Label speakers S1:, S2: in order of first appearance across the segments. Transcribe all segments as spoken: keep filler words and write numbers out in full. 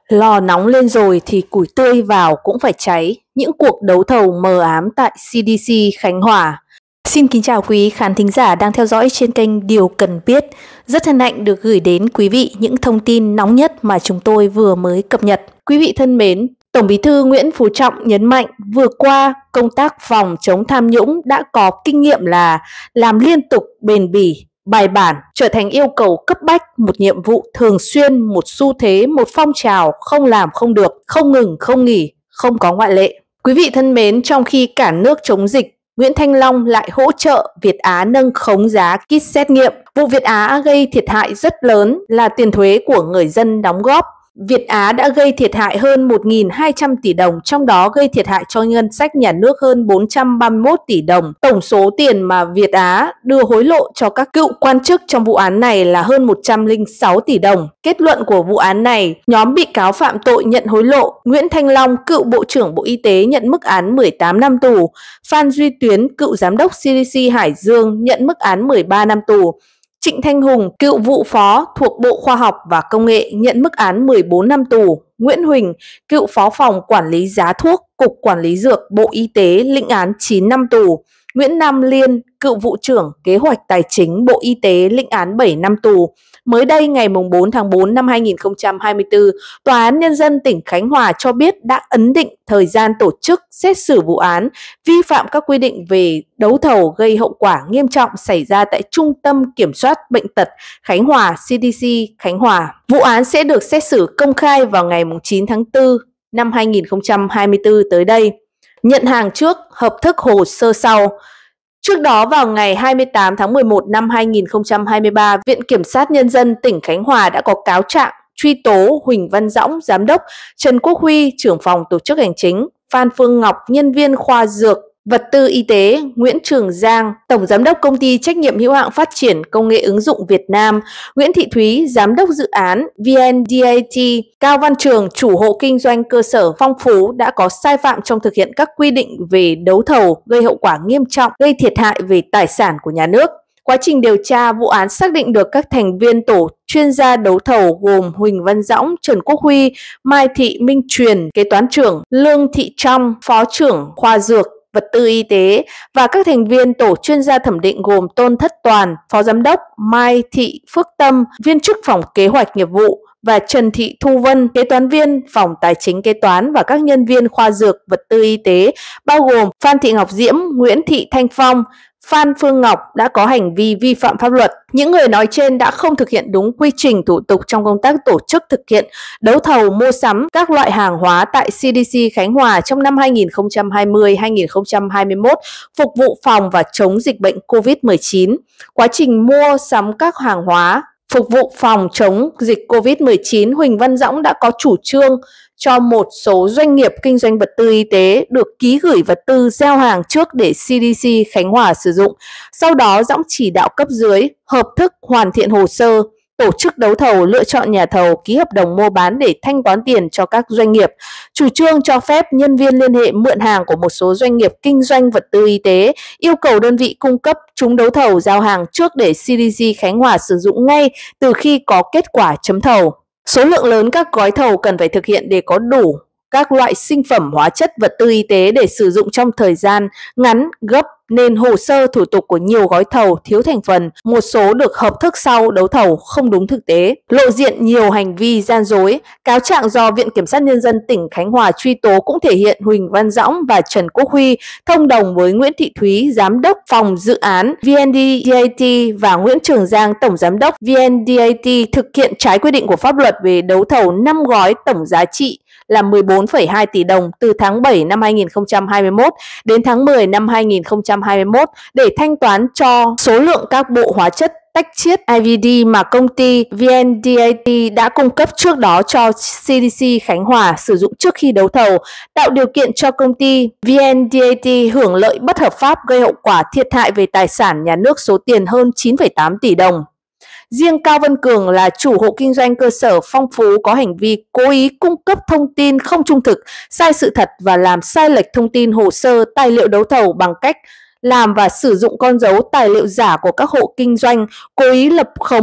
S1: Lò nóng lên rồi thì củi tươi vào cũng phải cháy. Những cuộc đấu thầu mờ ám tại xê đê xê Khánh Hòa. Xin kính chào quý khán thính giả đang theo dõi trên kênh Điều Cần Biết. Rất hân hạnh được gửi đến quý vị những thông tin nóng nhất mà chúng tôi vừa mới cập nhật. Quý vị thân mến, Tổng Bí thư Nguyễn Phú Trọng nhấn mạnh vừa qua công tác phòng chống tham nhũng đã có kinh nghiệm là làm liên tục, bền bỉ, bài bản, trở thành yêu cầu cấp bách, một nhiệm vụ thường xuyên, một xu thế, một phong trào, không làm không được, không ngừng không nghỉ, không có ngoại lệ. Quý vị thân mến, trong khi cả nước chống dịch, Nguyễn Thanh Long lại hỗ trợ Việt Á nâng khống giá kit xét nghiệm. Vụ Việt Á gây thiệt hại rất lớn là tiền thuế của người dân đóng góp. Việt Á đã gây thiệt hại hơn một nghìn hai trăm tỷ đồng, trong đó gây thiệt hại cho ngân sách nhà nước hơn bốn trăm ba mươi mốt tỷ đồng. Tổng số tiền mà Việt Á đưa hối lộ cho các cựu quan chức trong vụ án này là hơn một trăm lẻ sáu tỷ đồng. Kết luận của vụ án này, nhóm bị cáo phạm tội nhận hối lộ: Nguyễn Thanh Long, cựu Bộ trưởng Bộ Y tế nhận mức án mười tám năm tù, Phan Duy Tuyến, cựu Giám đốc xê đê xê Hải Dương nhận mức án mười ba năm tù, Trịnh Thanh Hùng, cựu vụ phó thuộc Bộ Khoa học và Công nghệ nhận mức án mười bốn năm tù, Nguyễn Huỳnh, cựu phó phòng quản lý giá thuốc, Cục Quản lý Dược, Bộ Y tế lĩnh án chín năm tù, Nguyễn Nam Liên, cựu vụ trưởng Kế hoạch Tài chính Bộ Y tế lĩnh án bảy năm tù. Mới đây, ngày bốn tháng tư năm hai nghìn không trăm hai mươi tư, Tòa án Nhân dân tỉnh Khánh Hòa cho biết đã ấn định thời gian tổ chức xét xử vụ án vi phạm các quy định về đấu thầu gây hậu quả nghiêm trọng xảy ra tại Trung tâm Kiểm soát Bệnh tật Khánh Hòa xê đê xê Khánh Hòa. Vụ án sẽ được xét xử công khai vào ngày chín tháng tư năm hai nghìn không trăm hai mươi tư tới đây. Nhận hàng trước, hợp thức hồ sơ sau. Trước đó, vào ngày hai mươi tám tháng mười một năm hai nghìn không trăm hai mươi ba, Viện Kiểm sát Nhân dân tỉnh Khánh Hòa đã có cáo trạng truy tố Huỳnh Văn Dõng, Giám đốc, Trần Quốc Huy, trưởng phòng tổ chức hành chính, Phan Phương Ngọc, nhân viên khoa dược, vật tư y tế, Nguyễn Trường Giang, Tổng Giám đốc Công ty Trách nhiệm hữu hạn Phát triển Công nghệ ứng dụng Việt Nam, Nguyễn Thị Thúy, Giám đốc dự án vê en đê a tê, Cao Văn Trường, chủ hộ kinh doanh cơ sở Phong Phú đã có sai phạm trong thực hiện các quy định về đấu thầu gây hậu quả nghiêm trọng, gây thiệt hại về tài sản của nhà nước. Quá trình điều tra, vụ án xác định được các thành viên tổ chuyên gia đấu thầu gồm Huỳnh Văn Dõng, Trần Quốc Huy, Mai Thị Minh Truyền, kế toán trưởng, Lương Thị Trong, phó trưởng khoa dược, vật tư y tế, và các thành viên tổ chuyên gia thẩm định gồm Tôn Thất Toàn, phó giám đốc, Mai Thị Phước Tâm, viên chức phòng kế hoạch nghiệp vụ, và Trần Thị Thu Vân, kế toán viên phòng tài chính kế toán, và các nhân viên khoa dược, vật tư y tế bao gồm Phan Thị Ngọc Diễm, Nguyễn Thị Thanh Phong, Phan Phương Ngọc đã có hành vi vi phạm pháp luật. Những người nói trên đã không thực hiện đúng quy trình thủ tục trong công tác tổ chức thực hiện đấu thầu mua sắm các loại hàng hóa tại xê đê xê Khánh Hòa trong năm hai nghìn không trăm hai mươi đến hai nghìn không trăm hai mươi mốt, phục vụ phòng và chống dịch bệnh Covid mười chín. Quá trình mua sắm các hàng hóa phục vụ phòng chống dịch Covid mười chín, Huỳnh Văn Dõng đã có chủ trương cho một số doanh nghiệp kinh doanh vật tư y tế được ký gửi vật tư gieo hàng trước để xê đê xê Khánh Hòa sử dụng. Sau đó, Dõng chỉ đạo cấp dưới hợp thức hoàn thiện hồ sơ, tổ chức đấu thầu, lựa chọn nhà thầu, ký hợp đồng mua bán để thanh toán tiền cho các doanh nghiệp. Chủ trương cho phép nhân viên liên hệ mượn hàng của một số doanh nghiệp kinh doanh vật tư y tế, yêu cầu đơn vị cung cấp trúng đấu thầu giao hàng trước để xê đê xê Khánh Hòa sử dụng ngay từ khi có kết quả chấm thầu. Số lượng lớn các gói thầu cần phải thực hiện để có đủ các loại sinh phẩm hóa chất vật tư y tế để sử dụng trong thời gian ngắn, gấp, nên hồ sơ thủ tục của nhiều gói thầu thiếu thành phần, một số được hợp thức sau đấu thầu không đúng thực tế, lộ diện nhiều hành vi gian dối. Cáo trạng do Viện Kiểm sát Nhân dân tỉnh Khánh Hòa truy tố cũng thể hiện Huỳnh Văn Dõng và Trần Quốc Huy thông đồng với Nguyễn Thị Thúy, Giám đốc phòng dự án vê en đê a tê, và Nguyễn Trường Giang, Tổng Giám đốc vê en đê a tê thực hiện trái quy định của pháp luật về đấu thầu năm gói tổng giá trị là mười bốn phẩy hai tỷ đồng từ tháng bảy năm hai nghìn không trăm hai mươi mốt đến tháng mười năm hai nghìn không trăm hai mươi mốt để thanh toán cho số lượng các bộ hóa chất tách chiết i vê đê mà công ty vê en đê a tê đã cung cấp trước đó cho xê đê xê Khánh Hòa sử dụng trước khi đấu thầu, tạo điều kiện cho công ty vê en đê a tê hưởng lợi bất hợp pháp, gây hậu quả thiệt hại về tài sản nhà nước số tiền hơn chín phẩy tám tỷ đồng. Riêng Cao Văn Cường là chủ hộ kinh doanh cơ sở Phong Phú có hành vi cố ý cung cấp thông tin không trung thực, sai sự thật và làm sai lệch thông tin hồ sơ tài liệu đấu thầu bằng cách làm và sử dụng con dấu tài liệu giả của các hộ kinh doanh, cố ý lập khống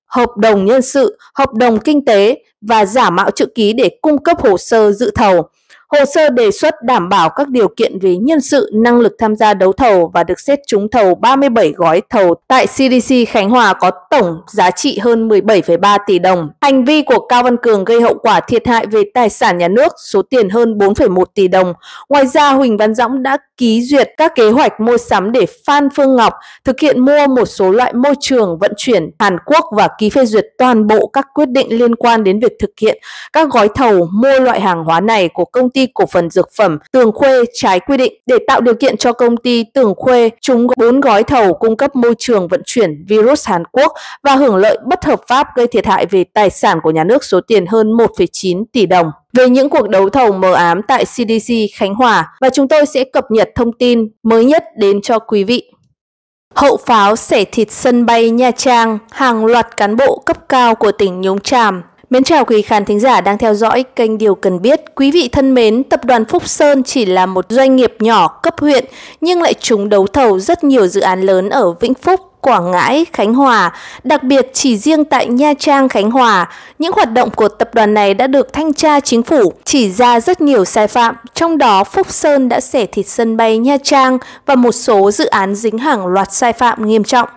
S1: hợp đồng nhân sự, hợp đồng kinh tế và giả mạo chữ ký để cung cấp hồ sơ dự thầu. Hồ sơ đề xuất đảm bảo các điều kiện về nhân sự, năng lực tham gia đấu thầu và được xét trúng thầu ba mươi bảy gói thầu tại xê đê xê Khánh Hòa có tổng giá trị hơn mười bảy phẩy ba tỷ đồng. Hành vi của Cao Văn Cường gây hậu quả thiệt hại về tài sản nhà nước số tiền hơn bốn phẩy một tỷ đồng. Ngoài ra, Huỳnh Văn Dõng đã ký duyệt các kế hoạch mua sắm để Phan Phương Ngọc thực hiện mua một số loại môi trường vận chuyển Hàn Quốc và ký phê duyệt toàn bộ các quyết định liên quan đến việc thực hiện các gói thầu mua loại hàng hóa này của công ty cổ phần dược phẩm Tường Khuê trái quy định. Để tạo điều kiện cho công ty Tường Khuê trúng bốn gói thầu cung cấp môi trường vận chuyển virus Hàn Quốc và hưởng lợi bất hợp pháp gây thiệt hại về tài sản của nhà nước số tiền hơn một phẩy chín tỷ đồng. Về những cuộc đấu thầu mờ ám tại xê đê xê Khánh Hòa, và chúng tôi sẽ cập nhật thông tin mới nhất đến cho quý vị. Hậu pháo xẻ thịt sân bay Nha Trang, hàng loạt cán bộ cấp cao của tỉnh nhúng chàm. Mến chào quý khán thính giả đang theo dõi kênh Điều Cần Biết. Quý vị thân mến, tập đoàn Phúc Sơn chỉ là một doanh nghiệp nhỏ cấp huyện nhưng lại trúng đấu thầu rất nhiều dự án lớn ở Vĩnh Phúc, Quảng Ngãi, Khánh Hòa. Đặc biệt chỉ riêng tại Nha Trang, Khánh Hòa, những hoạt động của tập đoàn này đã được thanh tra chính phủ chỉ ra rất nhiều sai phạm. Trong đó, Phúc Sơn đã xẻ thịt sân bay Nha Trang và một số dự án dính hàng loạt sai phạm nghiêm trọng.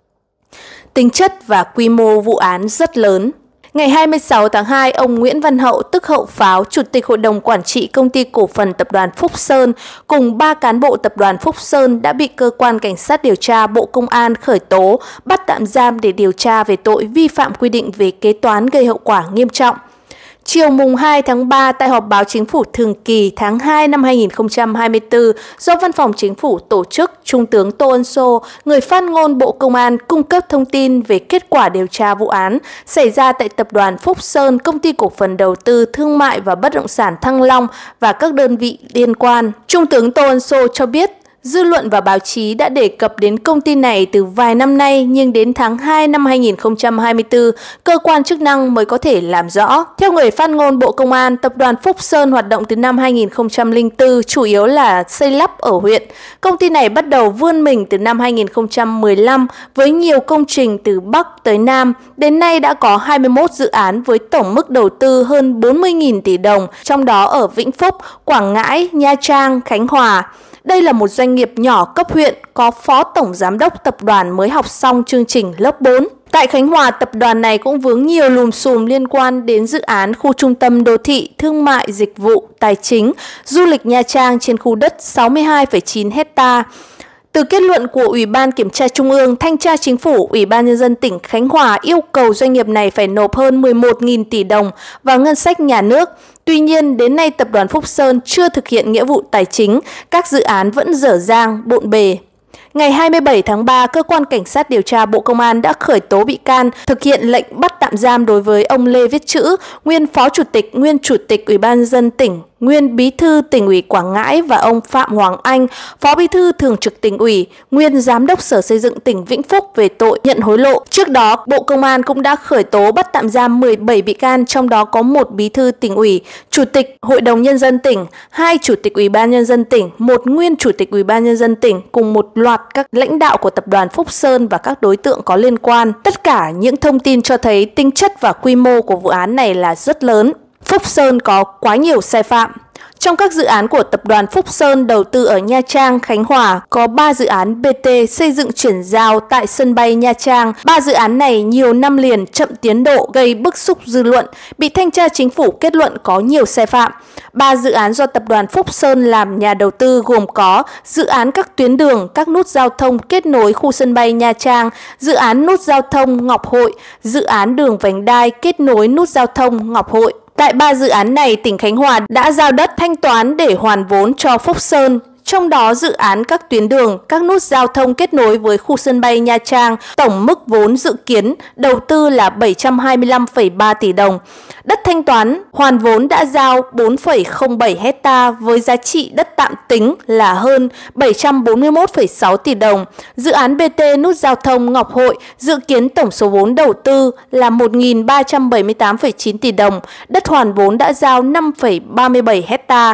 S1: Tính chất và quy mô vụ án rất lớn. Ngày hai mươi sáu tháng hai, ông Nguyễn Văn Hậu, tức Hậu Pháo, Chủ tịch Hội đồng Quản trị Công ty Cổ phần Tập đoàn Phúc Sơn cùng ba cán bộ Tập đoàn Phúc Sơn đã bị Cơ quan Cảnh sát điều tra Bộ Công an khởi tố, bắt tạm giam để điều tra về tội vi phạm quy định về kế toán gây hậu quả nghiêm trọng. Chiều mùng hai tháng ba, tại họp báo Chính phủ thường kỳ tháng hai năm hai nghìn không trăm hai mươi tư do Văn phòng Chính phủ tổ chức, Trung tướng Tô Ân Sô, người phát ngôn Bộ Công an, cung cấp thông tin về kết quả điều tra vụ án xảy ra tại Tập đoàn Phúc Sơn, Công ty Cổ phần Đầu tư Thương mại và Bất động sản Thăng Long và các đơn vị liên quan. Trung tướng Tô Ân Sô cho biết, dư luận và báo chí đã đề cập đến công ty này từ vài năm nay, nhưng đến tháng hai năm hai nghìn không trăm hai mươi tư, cơ quan chức năng mới có thể làm rõ. Theo người phát ngôn Bộ Công an, Tập đoàn Phúc Sơn hoạt động từ năm hai nghìn không trăm lẻ bốn, chủ yếu là xây lắp ở huyện. Công ty này bắt đầu vươn mình từ năm hai nghìn không trăm mười lăm với nhiều công trình từ Bắc tới Nam. Đến nay đã có hai mươi mốt dự án với tổng mức đầu tư hơn bốn mươi nghìn tỷ đồng, trong đó ở Vĩnh Phúc, Quảng Ngãi, Nha Trang, Khánh Hòa. Đây là một doanh nghiệp nhỏ cấp huyện, có phó tổng giám đốc tập đoàn mới học xong chương trình lớp bốn. Tại Khánh Hòa, tập đoàn này cũng vướng nhiều lùm xùm liên quan đến dự án khu trung tâm đô thị, thương mại, dịch vụ, tài chính, du lịch Nha Trang trên khu đất sáu mươi hai phẩy chín hecta. Từ kết luận của Ủy ban Kiểm tra Trung ương, Thanh tra Chính phủ, Ủy ban Nhân dân tỉnh Khánh Hòa yêu cầu doanh nghiệp này phải nộp hơn mười một nghìn tỷ đồng vào ngân sách nhà nước. Tuy nhiên, đến nay Tập đoàn Phúc Sơn chưa thực hiện nghĩa vụ tài chính, các dự án vẫn dở dang, bộn bề. Ngày hai mươi bảy tháng ba, Cơ quan Cảnh sát điều tra Bộ Công an đã khởi tố bị can, thực hiện lệnh bắt tạm giam đối với ông Lê Viết Chữ, nguyên Phó Chủ tịch, nguyên Chủ tịch Ủy ban Nhân dân tỉnh, nguyên Bí thư Tỉnh ủy Quảng Ngãi và ông Phạm Hoàng Anh, Phó Bí thư Thường trực Tỉnh ủy, nguyên Giám đốc Sở Xây dựng tỉnh Vĩnh Phúc về tội nhận hối lộ. Trước đó, Bộ Công an cũng đã khởi tố bắt tạm giam mười bảy bị can, trong đó có một Bí thư Tỉnh ủy, Chủ tịch Hội đồng Nhân dân tỉnh, hai Chủ tịch Ủy ban Nhân dân tỉnh, một nguyên Chủ tịch Ủy ban Nhân dân tỉnh cùng một loạt các lãnh đạo của Tập đoàn Phúc Sơn và các đối tượng có liên quan. Tất cả những thông tin cho thấy tính chất và quy mô của vụ án này là rất lớn. Phúc Sơn có quá nhiều sai phạm. Trong các dự án của Tập đoàn Phúc Sơn đầu tư ở Nha Trang, Khánh Hòa, có ba dự án bê tê xây dựng chuyển giao tại sân bay Nha Trang. Ba dự án này nhiều năm liền chậm tiến độ gây bức xúc dư luận, bị Thanh tra Chính phủ kết luận có nhiều sai phạm. Ba dự án do Tập đoàn Phúc Sơn làm nhà đầu tư gồm có dự án các tuyến đường, các nút giao thông kết nối khu sân bay Nha Trang, dự án nút giao thông Ngọc Hội, dự án đường vành đai kết nối nút giao thông Ngọc Hội. Tại ba dự án này, tỉnh Khánh Hòa đã giao đất thanh toán để hoàn vốn cho Phúc Sơn. Trong đó, dự án các tuyến đường, các nút giao thông kết nối với khu sân bay Nha Trang, tổng mức vốn dự kiến đầu tư là bảy trăm hai mươi lăm phẩy ba tỷ đồng. Đất thanh toán hoàn vốn đã giao bốn phẩy không bảy hecta với giá trị đất tạm tính là hơn bảy trăm bốn mươi mốt phẩy sáu tỷ đồng. Dự án bê tê nút giao thông Ngọc Hội dự kiến tổng số vốn đầu tư là một nghìn ba trăm bảy mươi tám phẩy chín tỷ đồng. Đất hoàn vốn đã giao năm phẩy ba mươi bảy hecta.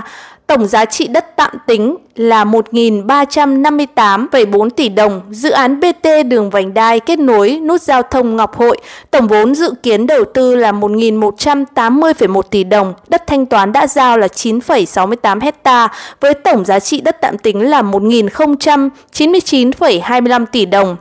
S1: Tổng giá trị đất tạm tính là một nghìn ba trăm năm mươi tám phẩy bốn tỷ đồng. Dự án bê tê đường vành đai kết nối nút giao thông Ngọc Hội, tổng vốn dự kiến đầu tư là một nghìn một trăm tám mươi phẩy một tỷ đồng. Đất thanh toán đã giao là chín phẩy sáu mươi tám hecta với tổng giá trị đất tạm tính là một nghìn không trăm chín mươi chín phẩy hai mươi lăm tỷ đồng.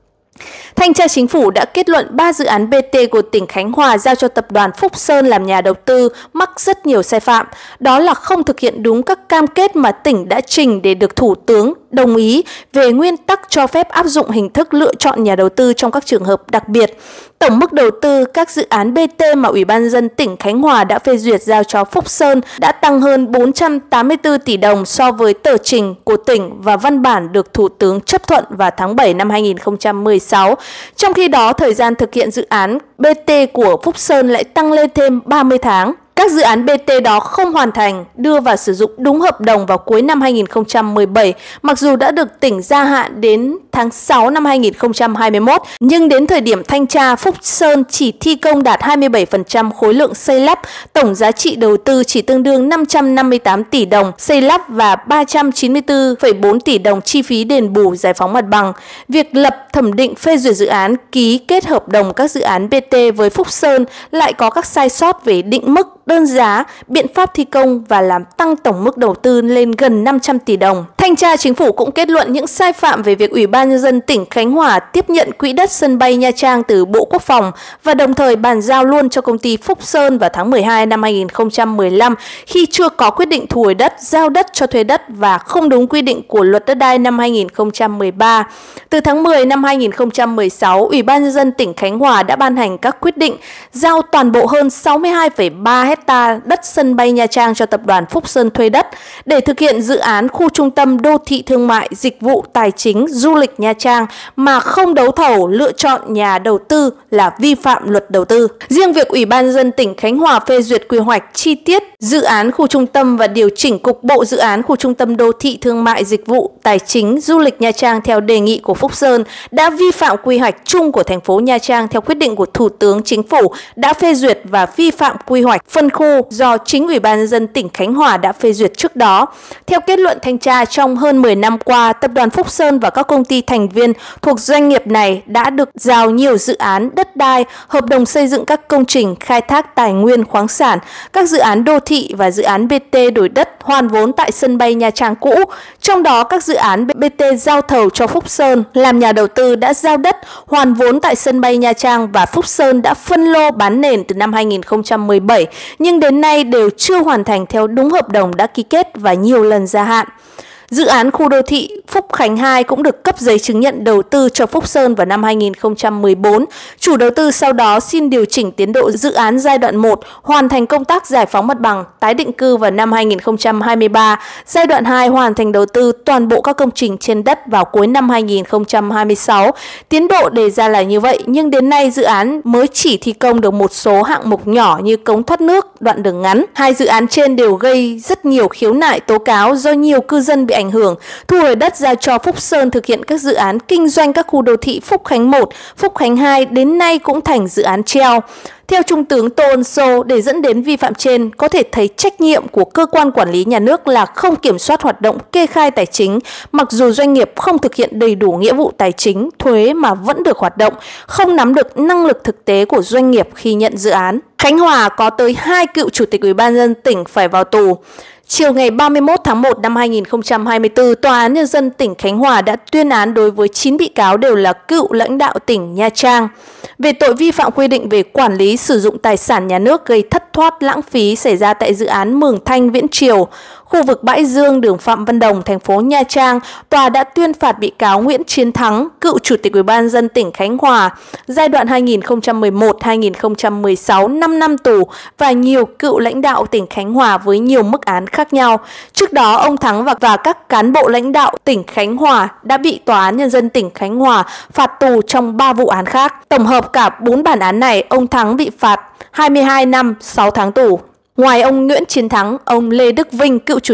S1: Thanh tra Chính phủ đã kết luận ba dự án bê tê của tỉnh Khánh Hòa giao cho tập đoàn Phúc Sơn làm nhà đầu tư mắc rất nhiều sai phạm. Đó là không thực hiện đúng các cam kết mà tỉnh đã trình để được Thủ tướng đồng ý về nguyên tắc cho phép áp dụng hình thức lựa chọn nhà đầu tư trong các trường hợp đặc biệt. Tổng mức đầu tư các dự án bê tê mà Ủy ban nhân dân tỉnh Khánh Hòa đã phê duyệt giao cho Phúc Sơn đã tăng hơn bốn trăm tám mươi tư tỷ đồng so với tờ trình của tỉnh và văn bản được Thủ tướng chấp thuận vào tháng bảy năm hai nghìn không trăm mười sáu. Trong khi đó, thời gian thực hiện dự án bê tê của Phúc Sơn lại tăng lên thêm ba mươi tháng. Các dự án bê tê đó không hoàn thành, đưa vào sử dụng đúng hợp đồng vào cuối năm hai nghìn không trăm mười bảy, mặc dù đã được tỉnh gia hạn đến tháng sáu năm hai nghìn không trăm hai mươi mốt, nhưng đến thời điểm thanh tra, Phúc Sơn chỉ thi công đạt hai mươi bảy phần trăm khối lượng xây lắp, tổng giá trị đầu tư chỉ tương đương năm trăm năm mươi tám tỷ đồng xây lắp và ba trăm chín mươi tư phẩy bốn tỷ đồng chi phí đền bù giải phóng mặt bằng. Việc lập thẩm định phê duyệt dự án, ký kết hợp đồng các dự án bê tê với Phúc Sơn lại có các sai sót về định mức, đơn giá, biện pháp thi công và làm tăng tổng mức đầu tư lên gần năm trăm tỷ đồng. Thanh tra Chính phủ cũng kết luận những sai phạm về việc Ủy ban nhân dân tỉnh Khánh Hòa tiếp nhận quỹ đất sân bay Nha Trang từ Bộ Quốc phòng và đồng thời bàn giao luôn cho công ty Phúc Sơn vào tháng mười hai năm hai nghìn không trăm mười lăm khi chưa có quyết định thu hồi đất, giao đất cho thuê đất và không đúng quy định của Luật Đất đai năm hai nghìn không trăm mười ba. Từ tháng mười năm hai nghìn không trăm mười sáu, Ủy ban nhân dân tỉnh Khánh Hòa đã ban hành các quyết định giao toàn bộ hơn sáu mươi hai phẩy ba hecta đất sân bay Nha Trang cho tập đoàn Phúc Sơn thuê đất để thực hiện dự án khu trung tâm đô thị thương mại, dịch vụ, tài chính, du lịch Nha Trang mà không đấu thầu lựa chọn nhà đầu tư là vi phạm luật đầu tư. Riêng việc Ủy ban nhân dân tỉnh Khánh Hòa phê duyệt quy hoạch chi tiết dự án khu trung tâm và điều chỉnh cục bộ dự án khu trung tâm đô thị thương mại, dịch vụ, tài chính, du lịch Nha Trang theo đề nghị của Phúc Sơn đã vi phạm quy hoạch chung của thành phố Nha Trang theo quyết định của Thủ tướng Chính phủ đã phê duyệt và vi phạm quy hoạch phân khu do chính Ủy ban nhân dân tỉnh Khánh Hòa đã phê duyệt trước đó. Theo kết luận thanh tra, trong hơn mười năm qua, tập đoàn Phúc Sơn và các công ty thành viên thuộc doanh nghiệp này đã được giao nhiều dự án đất đai, hợp đồng xây dựng các công trình khai thác tài nguyên khoáng sản, các dự án đô thị và dự án bê tê đổi đất hoàn vốn tại sân bay Nha Trang cũ. Trong đó, các dự án bê tê giao thầu cho Phúc Sơn làm nhà đầu tư đã giao đất hoàn vốn tại sân bay Nha Trang và Phúc Sơn đã phân lô bán nền từ năm hai nghìn không trăm mười bảy, nhưng đến nay đều chưa hoàn thành theo đúng hợp đồng đã ký kết và nhiều lần gia hạn. Dự án khu đô thị Phúc Khánh hai cũng được cấp giấy chứng nhận đầu tư cho Phúc Sơn vào năm hai nghìn không trăm mười bốn. Chủ đầu tư sau đó xin điều chỉnh tiến độ dự án giai đoạn một, hoàn thành công tác giải phóng mặt bằng, tái định cư vào năm hai nghìn không trăm hai mươi ba. Giai đoạn hai hoàn thành đầu tư toàn bộ các công trình trên đất vào cuối năm hai nghìn không trăm hai mươi sáu. Tiến độ đề ra là như vậy, nhưng đến nay dự án mới chỉ thi công được một số hạng mục nhỏ như cống thoát nước, đoạn đường ngắn. Hai dự án trên đều gây rất nhiều khiếu nại tố cáo do nhiều cư dân bị ảnh hưởng. Thu hồi đất giao cho Phúc Sơn thực hiện các dự án kinh doanh các khu đô thị Phúc Khánh một, Phúc Khánh hai đến nay cũng thành dự án treo. Theo Trung tướng Tô Ân Sô, để dẫn đến vi phạm trên, có thể thấy trách nhiệm của cơ quan quản lý nhà nước là không kiểm soát hoạt động kê khai tài chính, mặc dù doanh nghiệp không thực hiện đầy đủ nghĩa vụ tài chính, thuế mà vẫn được hoạt động, không nắm được năng lực thực tế của doanh nghiệp khi nhận dự án. Khánh Hòa có tới hai cựu chủ tịch Ủy ban nhân dân tỉnh phải vào tù. Chiều ngày ba mươi mốt tháng một năm hai nghìn không trăm hai mươi tư, Tòa án Nhân dân tỉnh Khánh Hòa đã tuyên án đối với chín bị cáo đều là cựu lãnh đạo tỉnh Nha Trang về tội vi phạm quy định về quản lý sử dụng tài sản nhà nước gây thất thoát lãng phí xảy ra tại dự án Mường Thanh Viễn Triều, khu vực Bãi Dương, đường Phạm Văn Đồng, thành phố Nha Trang. Tòa đã tuyên phạt bị cáo Nguyễn Chiến Thắng, cựu chủ tịch Ủy ban nhân dân tỉnh Khánh Hòa, giai đoạn hai nghìn không trăm mười một đến hai nghìn không trăm mười sáu, năm năm tù và nhiều cựu lãnh đạo tỉnh Khánh Hòa với nhiều mức án khác nhau. Trước đó, ông Thắng và, và các cán bộ lãnh đạo tỉnh Khánh Hòa đã bị Tòa án Nhân dân tỉnh Khánh Hòa phạt tù trong ba vụ án khác. Tổng hợp cả bốn bản án này, ông Thắng bị phạt hai mươi hai năm sáu tháng tù. Ngoài ông Nguyễn Chiến Thắng, ông Lê Đức Vinh, cựu chủ tịch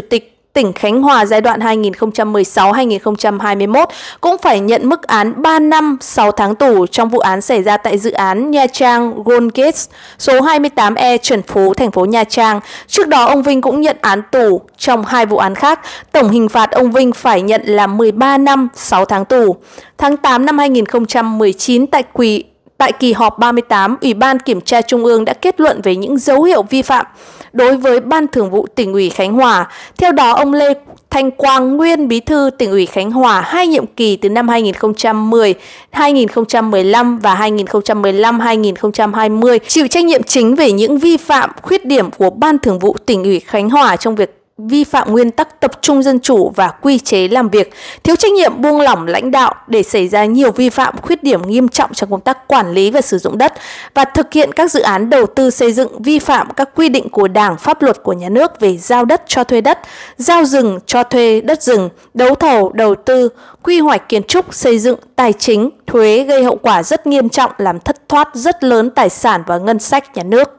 S1: tỉnh Khánh Hòa giai đoạn hai nghìn không trăm mười sáu đến hai nghìn không trăm hai mươi mốt cũng phải nhận mức án ba năm sáu tháng tù trong vụ án xảy ra tại dự án Nha Trang Gold Gate số hai mươi tám E Trần Phú, thành phố Nha Trang. Trước đó, ông Vinh cũng nhận án tù trong hai vụ án khác. Tổng hình phạt ông Vinh phải nhận là mười ba năm sáu tháng tù. Tháng tám năm hai nghìn không trăm mười chín, tại quỳ Tại kỳ họp ba mươi tám, Ủy ban Kiểm tra Trung ương đã kết luận về những dấu hiệu vi phạm đối với Ban Thường vụ Tỉnh ủy Khánh Hòa. Theo đó, ông Lê Thanh Quang, nguyên Bí thư Tỉnh ủy Khánh Hòa hai nhiệm kỳ từ năm hai nghìn không trăm mười, hai nghìn không trăm mười lăm và hai nghìn không trăm mười lăm hai nghìn không trăm hai mươi, chịu trách nhiệm chính về những vi phạm, khuyết điểm của Ban Thường vụ Tỉnh ủy Khánh Hòa trong việc vi phạm nguyên tắc tập trung dân chủ và quy chế làm việc, thiếu trách nhiệm buông lỏng lãnh đạo để xảy ra nhiều vi phạm, khuyết điểm nghiêm trọng trong công tác quản lý và sử dụng đất và thực hiện các dự án đầu tư xây dựng, vi phạm các quy định của Đảng, pháp luật của nhà nước về giao đất cho thuê đất, giao rừng cho thuê đất rừng, đấu thầu, đầu tư, quy hoạch kiến trúc, xây dựng, tài chính, thuế, gây hậu quả rất nghiêm trọng, làm thất thoát rất lớn tài sản và ngân sách nhà nước.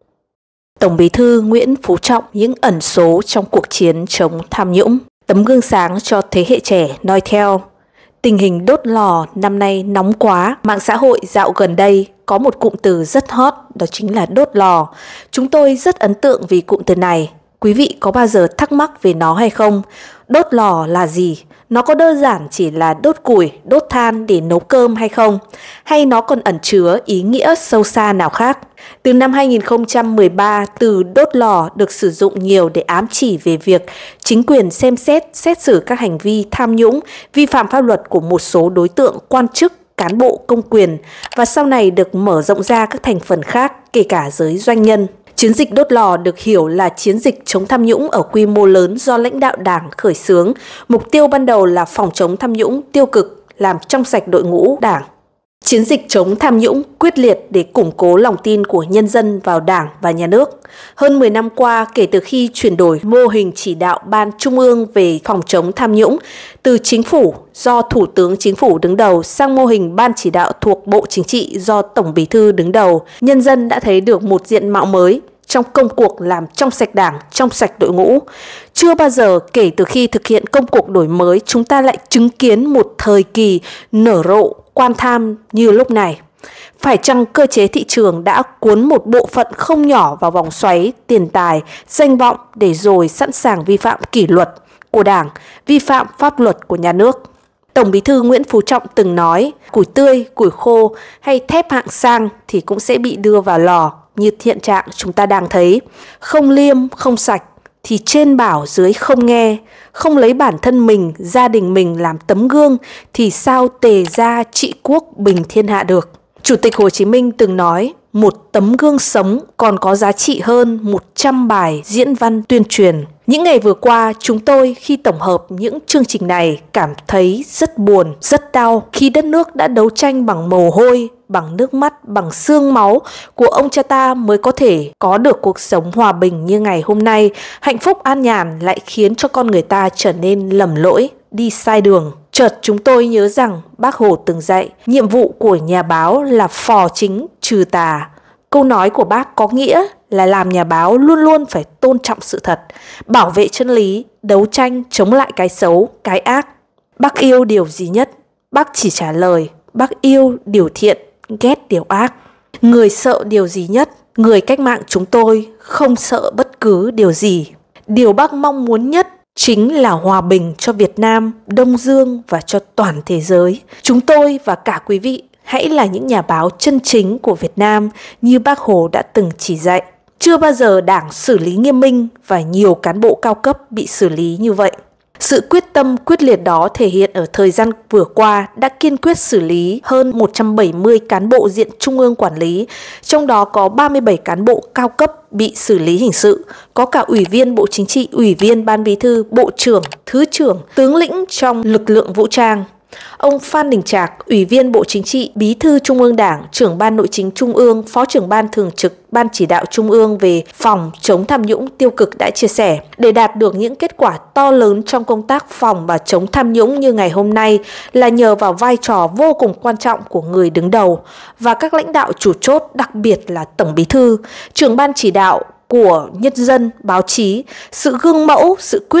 S1: Tổng Bí thư Nguyễn Phú Trọng những ẩn số trong cuộc chiến chống tham nhũng, tấm gương sáng cho thế hệ trẻ noi theo. Tình hình đốt lò năm nay nóng quá, mạng xã hội dạo gần đây có một cụm từ rất hot, đó chính là đốt lò. Chúng tôi rất ấn tượng vì cụm từ này. Quý vị có bao giờ thắc mắc về nó hay không? Đốt lò là gì? Nó có đơn giản chỉ là đốt củi, đốt than để nấu cơm hay không? Hay nó còn ẩn chứa ý nghĩa sâu xa nào khác? Từ năm hai nghìn không trăm mười ba, từ đốt lò được sử dụng nhiều để ám chỉ về việc chính quyền xem xét, xét xử các hành vi tham nhũng, vi phạm pháp luật của một số đối tượng quan chức, cán bộ công quyền và sau này được mở rộng ra các thành phần khác, kể cả giới doanh nhân. Chiến dịch đốt lò được hiểu là chiến dịch chống tham nhũng ở quy mô lớn do lãnh đạo Đảng khởi xướng. Mục tiêu ban đầu là phòng chống tham nhũng tiêu cực, làm trong sạch đội ngũ Đảng. Chiến dịch chống tham nhũng quyết liệt để củng cố lòng tin của nhân dân vào Đảng và Nhà nước. Hơn mười năm qua, kể từ khi chuyển đổi mô hình chỉ đạo Ban Trung ương về phòng chống tham nhũng từ Chính phủ do Thủ tướng Chính phủ đứng đầu sang mô hình Ban chỉ đạo thuộc Bộ Chính trị do Tổng Bí thư đứng đầu, nhân dân đã thấy được một diện mạo mới trong công cuộc làm trong sạch Đảng, trong sạch đội ngũ. Chưa bao giờ kể từ khi thực hiện công cuộc đổi mới, chúng ta lại chứng kiến một thời kỳ nở rộ quan tham như lúc này. Phải chăng cơ chế thị trường đã cuốn một bộ phận không nhỏ vào vòng xoáy tiền tài, danh vọng để rồi sẵn sàng vi phạm kỷ luật của Đảng, vi phạm pháp luật của nhà nước? Tổng Bí thư Nguyễn Phú Trọng từng nói, củi tươi, củi khô hay thép hạng sang thì cũng sẽ bị đưa vào lò như hiện trạng chúng ta đang thấy. Không liêm, không sạch thì trên bảo dưới không nghe, không lấy bản thân mình, gia đình mình làm tấm gương thì sao tề gia trị quốc bình thiên hạ được. Chủ tịch Hồ Chí Minh từng nói, một tấm gương sống còn có giá trị hơn một trăm bài diễn văn tuyên truyền. Những ngày vừa qua, chúng tôi khi tổng hợp những chương trình này cảm thấy rất buồn, rất đau khi đất nước đã đấu tranh bằng mồ hôi, bằng nước mắt, bằng xương máu của ông cha ta mới có thể có được cuộc sống hòa bình như ngày hôm nay. Hạnh phúc an nhàn lại khiến cho con người ta trở nên lầm lỗi, đi sai đường. Chợt chúng tôi nhớ rằng Bác Hồ từng dạy, nhiệm vụ của nhà báo là phò chính trừ tà. Câu nói của Bác có nghĩa là làm nhà báo luôn luôn phải tôn trọng sự thật, bảo vệ chân lý, đấu tranh chống lại cái xấu, cái ác. Bác yêu điều gì nhất? Bác chỉ trả lời, Bác yêu điều thiện, ghét điều ác. Người sợ điều gì nhất? Người cách mạng chúng tôi không sợ bất cứ điều gì. Điều Bác mong muốn nhất chính là hòa bình cho Việt Nam, Đông Dương và cho toàn thế giới. Chúng tôi và cả quý vị hãy là những nhà báo chân chính của Việt Nam như Bác Hồ đã từng chỉ dạy. Chưa bao giờ Đảng xử lý nghiêm minh và nhiều cán bộ cao cấp bị xử lý như vậy. Sự quyết tâm quyết liệt đó thể hiện ở thời gian vừa qua đã kiên quyết xử lý hơn một trăm bảy mươi cán bộ diện Trung ương quản lý, trong đó có ba mươi bảy cán bộ cao cấp bị xử lý hình sự, có cả Ủy viên Bộ Chính trị, Ủy viên Ban Bí thư, Bộ trưởng, Thứ trưởng, tướng lĩnh trong lực lượng vũ trang. Ông Phan Đình Trạc, Ủy viên Bộ Chính trị, Bí thư Trung ương Đảng, Trưởng ban Nội chính Trung ương, Phó trưởng ban thường trực Ban chỉ đạo Trung ương về phòng chống tham nhũng tiêu cực đã chia sẻ, để đạt được những kết quả to lớn trong công tác phòng và chống tham nhũng như ngày hôm nay là nhờ vào vai trò vô cùng quan trọng của người đứng đầu và các lãnh đạo chủ chốt, đặc biệt là Tổng Bí thư, Trưởng ban chỉ đạo của nhân dân, báo chí, sự gương mẫu, sự quyết liệt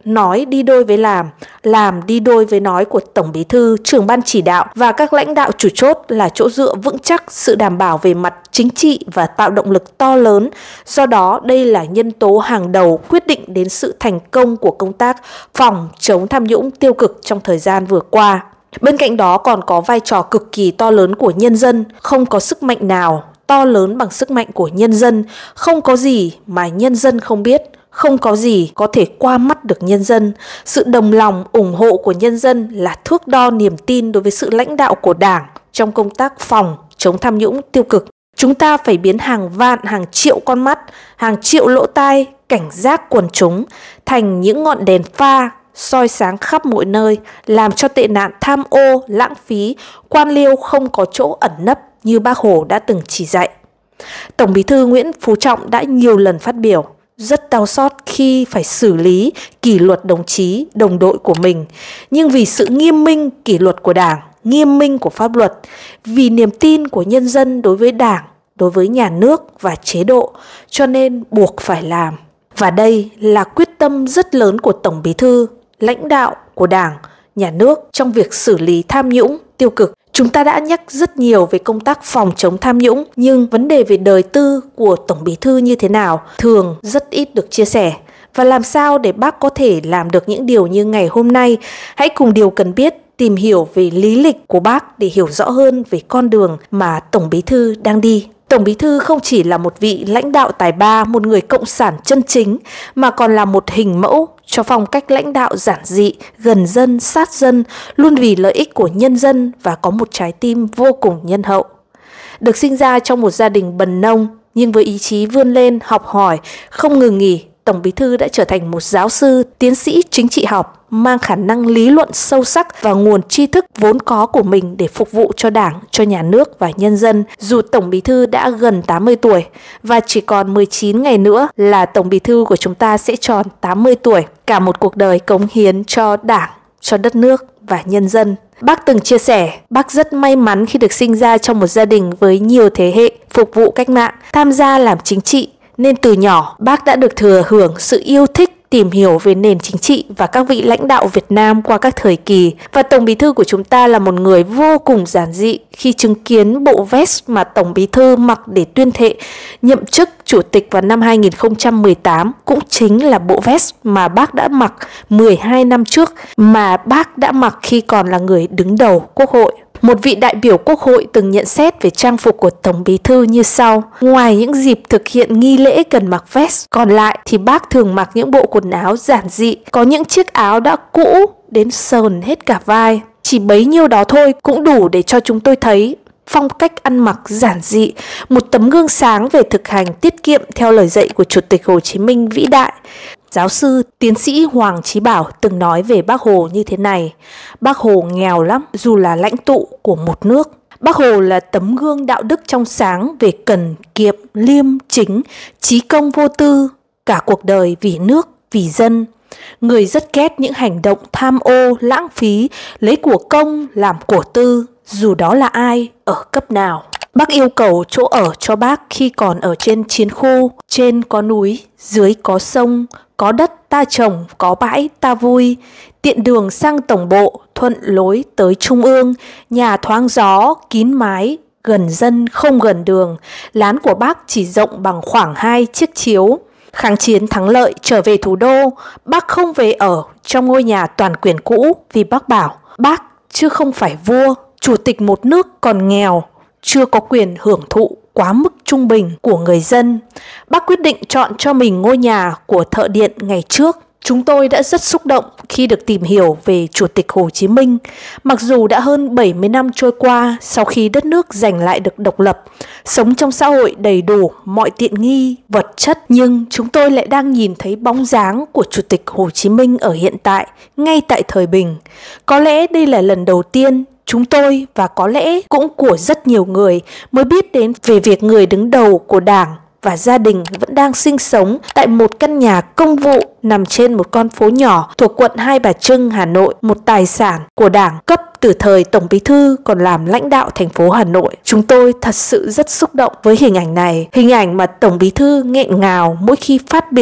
S1: nói đi đôi với làm, làm đi đôi với nói của Tổng Bí thư, trưởng ban chỉ đạo và các lãnh đạo chủ chốt là chỗ dựa vững chắc, sự đảm bảo về mặt chính trị và tạo động lực to lớn. Do đó, đây là nhân tố hàng đầu quyết định đến sự thành công của công tác phòng chống tham nhũng tiêu cực trong thời gian vừa qua. Bên cạnh đó còn có vai trò cực kỳ to lớn của nhân dân, không có sức mạnh nào to lớn bằng sức mạnh của nhân dân, không có gì mà nhân dân không biết, không có gì có thể qua mắt được nhân dân. Sự đồng lòng, ủng hộ của nhân dân là thước đo niềm tin đối với sự lãnh đạo của Đảng trong công tác phòng chống tham nhũng tiêu cực. Chúng ta phải biến hàng vạn, hàng triệu con mắt, hàng triệu lỗ tai, cảnh giác quần chúng thành những ngọn đèn pha soi sáng khắp mọi nơi, làm cho tệ nạn tham ô, lãng phí, quan liêu không có chỗ ẩn nấp như Bác Hồ đã từng chỉ dạy. Tổng Bí thư Nguyễn Phú Trọng đã nhiều lần phát biểu rất đau xót khi phải xử lý kỷ luật đồng chí, đồng đội của mình. Nhưng vì sự nghiêm minh kỷ luật của Đảng, nghiêm minh của pháp luật, vì niềm tin của nhân dân đối với Đảng, đối với nhà nước và chế độ, cho nên buộc phải làm. Và đây là quyết tâm rất lớn của Tổng Bí thư, lãnh đạo của Đảng, nhà nước trong việc xử lý tham nhũng tiêu cực. Chúng ta đã nhắc rất nhiều về công tác phòng chống tham nhũng, nhưng vấn đề về đời tư của Tổng Bí thư như thế nào thường rất ít được chia sẻ. Và làm sao để bác có thể làm được những điều như ngày hôm nay? Hãy cùng Điều Cần Biết tìm hiểu về lý lịch của bác để hiểu rõ hơn về con đường mà Tổng Bí thư đang đi. Tổng Bí thư không chỉ là một vị lãnh đạo tài ba, một người cộng sản chân chính, mà còn là một hình mẫu cho phong cách lãnh đạo giản dị, gần dân, sát dân, luôn vì lợi ích của nhân dân và có một trái tim vô cùng nhân hậu. Được sinh ra trong một gia đình bần nông, nhưng với ý chí vươn lên, học hỏi, không ngừng nghỉ, Tổng Bí thư đã trở thành một giáo sư, tiến sĩ chính trị học, mang khả năng lý luận sâu sắc và nguồn tri thức vốn có của mình để phục vụ cho Đảng, cho nhà nước và nhân dân. Dù Tổng Bí thư đã gần tám mươi tuổi và chỉ còn mười chín ngày nữa là Tổng Bí thư của chúng ta sẽ tròn tám mươi tuổi, cả một cuộc đời cống hiến cho Đảng, cho đất nước và nhân dân. Bác từng chia sẻ, bác rất may mắn khi được sinh ra trong một gia đình với nhiều thế hệ phục vụ cách mạng, tham gia làm chính trị, nên từ nhỏ bác đã được thừa hưởng sự yêu thích tìm hiểu về nền chính trị và các vị lãnh đạo Việt Nam qua các thời kỳ. Và Tổng Bí thư của chúng ta là một người vô cùng giản dị khi chứng kiến bộ vest mà Tổng Bí thư mặc để tuyên thệ nhậm chức chủ tịch vào năm hai nghìn không trăm mười tám, cũng chính là bộ vest mà bác đã mặc mười hai năm trước, mà bác đã mặc khi còn là người đứng đầu Quốc hội. Một vị đại biểu Quốc hội từng nhận xét về trang phục của Tổng Bí thư như sau: ngoài những dịp thực hiện nghi lễ cần mặc vest, còn lại thì bác thường mặc những bộ quần áo giản dị, có những chiếc áo đã cũ đến sờn hết cả vai. Chỉ bấy nhiêu đó thôi cũng đủ để cho chúng tôi thấy phong cách ăn mặc giản dị, một tấm gương sáng về thực hành tiết kiệm theo lời dạy của Chủ tịch Hồ Chí Minh vĩ đại. Giáo sư, tiến sĩ Hoàng Chí Bảo từng nói về Bác Hồ như thế này: Bác Hồ nghèo lắm dù là lãnh tụ của một nước. Bác Hồ là tấm gương đạo đức trong sáng về cần kiệm, liêm chính, chí công vô tư, cả cuộc đời vì nước, vì dân. Người rất ghét những hành động tham ô, lãng phí, lấy của công làm của tư, dù đó là ai, ở cấp nào. Bác yêu cầu chỗ ở cho bác khi còn ở trên chiến khu: trên có núi, dưới có sông, có đất ta trồng, có bãi ta vui, tiện đường sang tổng bộ, thuận lối tới trung ương, nhà thoáng gió, kín mái, gần dân không gần đường. Lán của bác chỉ rộng bằng khoảng hai chiếc chiếu. Kháng chiến thắng lợi trở về thủ đô, bác không về ở trong ngôi nhà toàn quyền cũ, vì bác bảo bác chứ không phải vua, chủ tịch một nước còn nghèo, chưa có quyền hưởng thụ quá mức trung bình của người dân. Bác quyết định chọn cho mình ngôi nhà của thợ điện ngày trước. Chúng tôi đã rất xúc động khi được tìm hiểu về Chủ tịch Hồ Chí Minh. Mặc dù đã hơn bảy mươi năm trôi qua sau khi đất nước giành lại được độc lập, sống trong xã hội đầy đủ mọi tiện nghi, vật chất, nhưng chúng tôi lại đang nhìn thấy bóng dáng của Chủ tịch Hồ Chí Minh ở hiện tại, ngay tại thời bình. Có lẽ đây là lần đầu tiên chúng tôi và có lẽ cũng của rất nhiều người mới biết đến về việc người đứng đầu của Đảng và gia đình vẫn đang sinh sống tại một căn nhà công vụ nằm trên một con phố nhỏ thuộc quận Hai Bà Trưng, Hà Nội, một tài sản của Đảng cấp từ thời Tổng Bí thư còn làm lãnh đạo thành phố Hà Nội. Chúng tôi thật sự rất xúc động với hình ảnh này, hình ảnh mà Tổng Bí thư nghẹn ngào mỗi khi phát biểu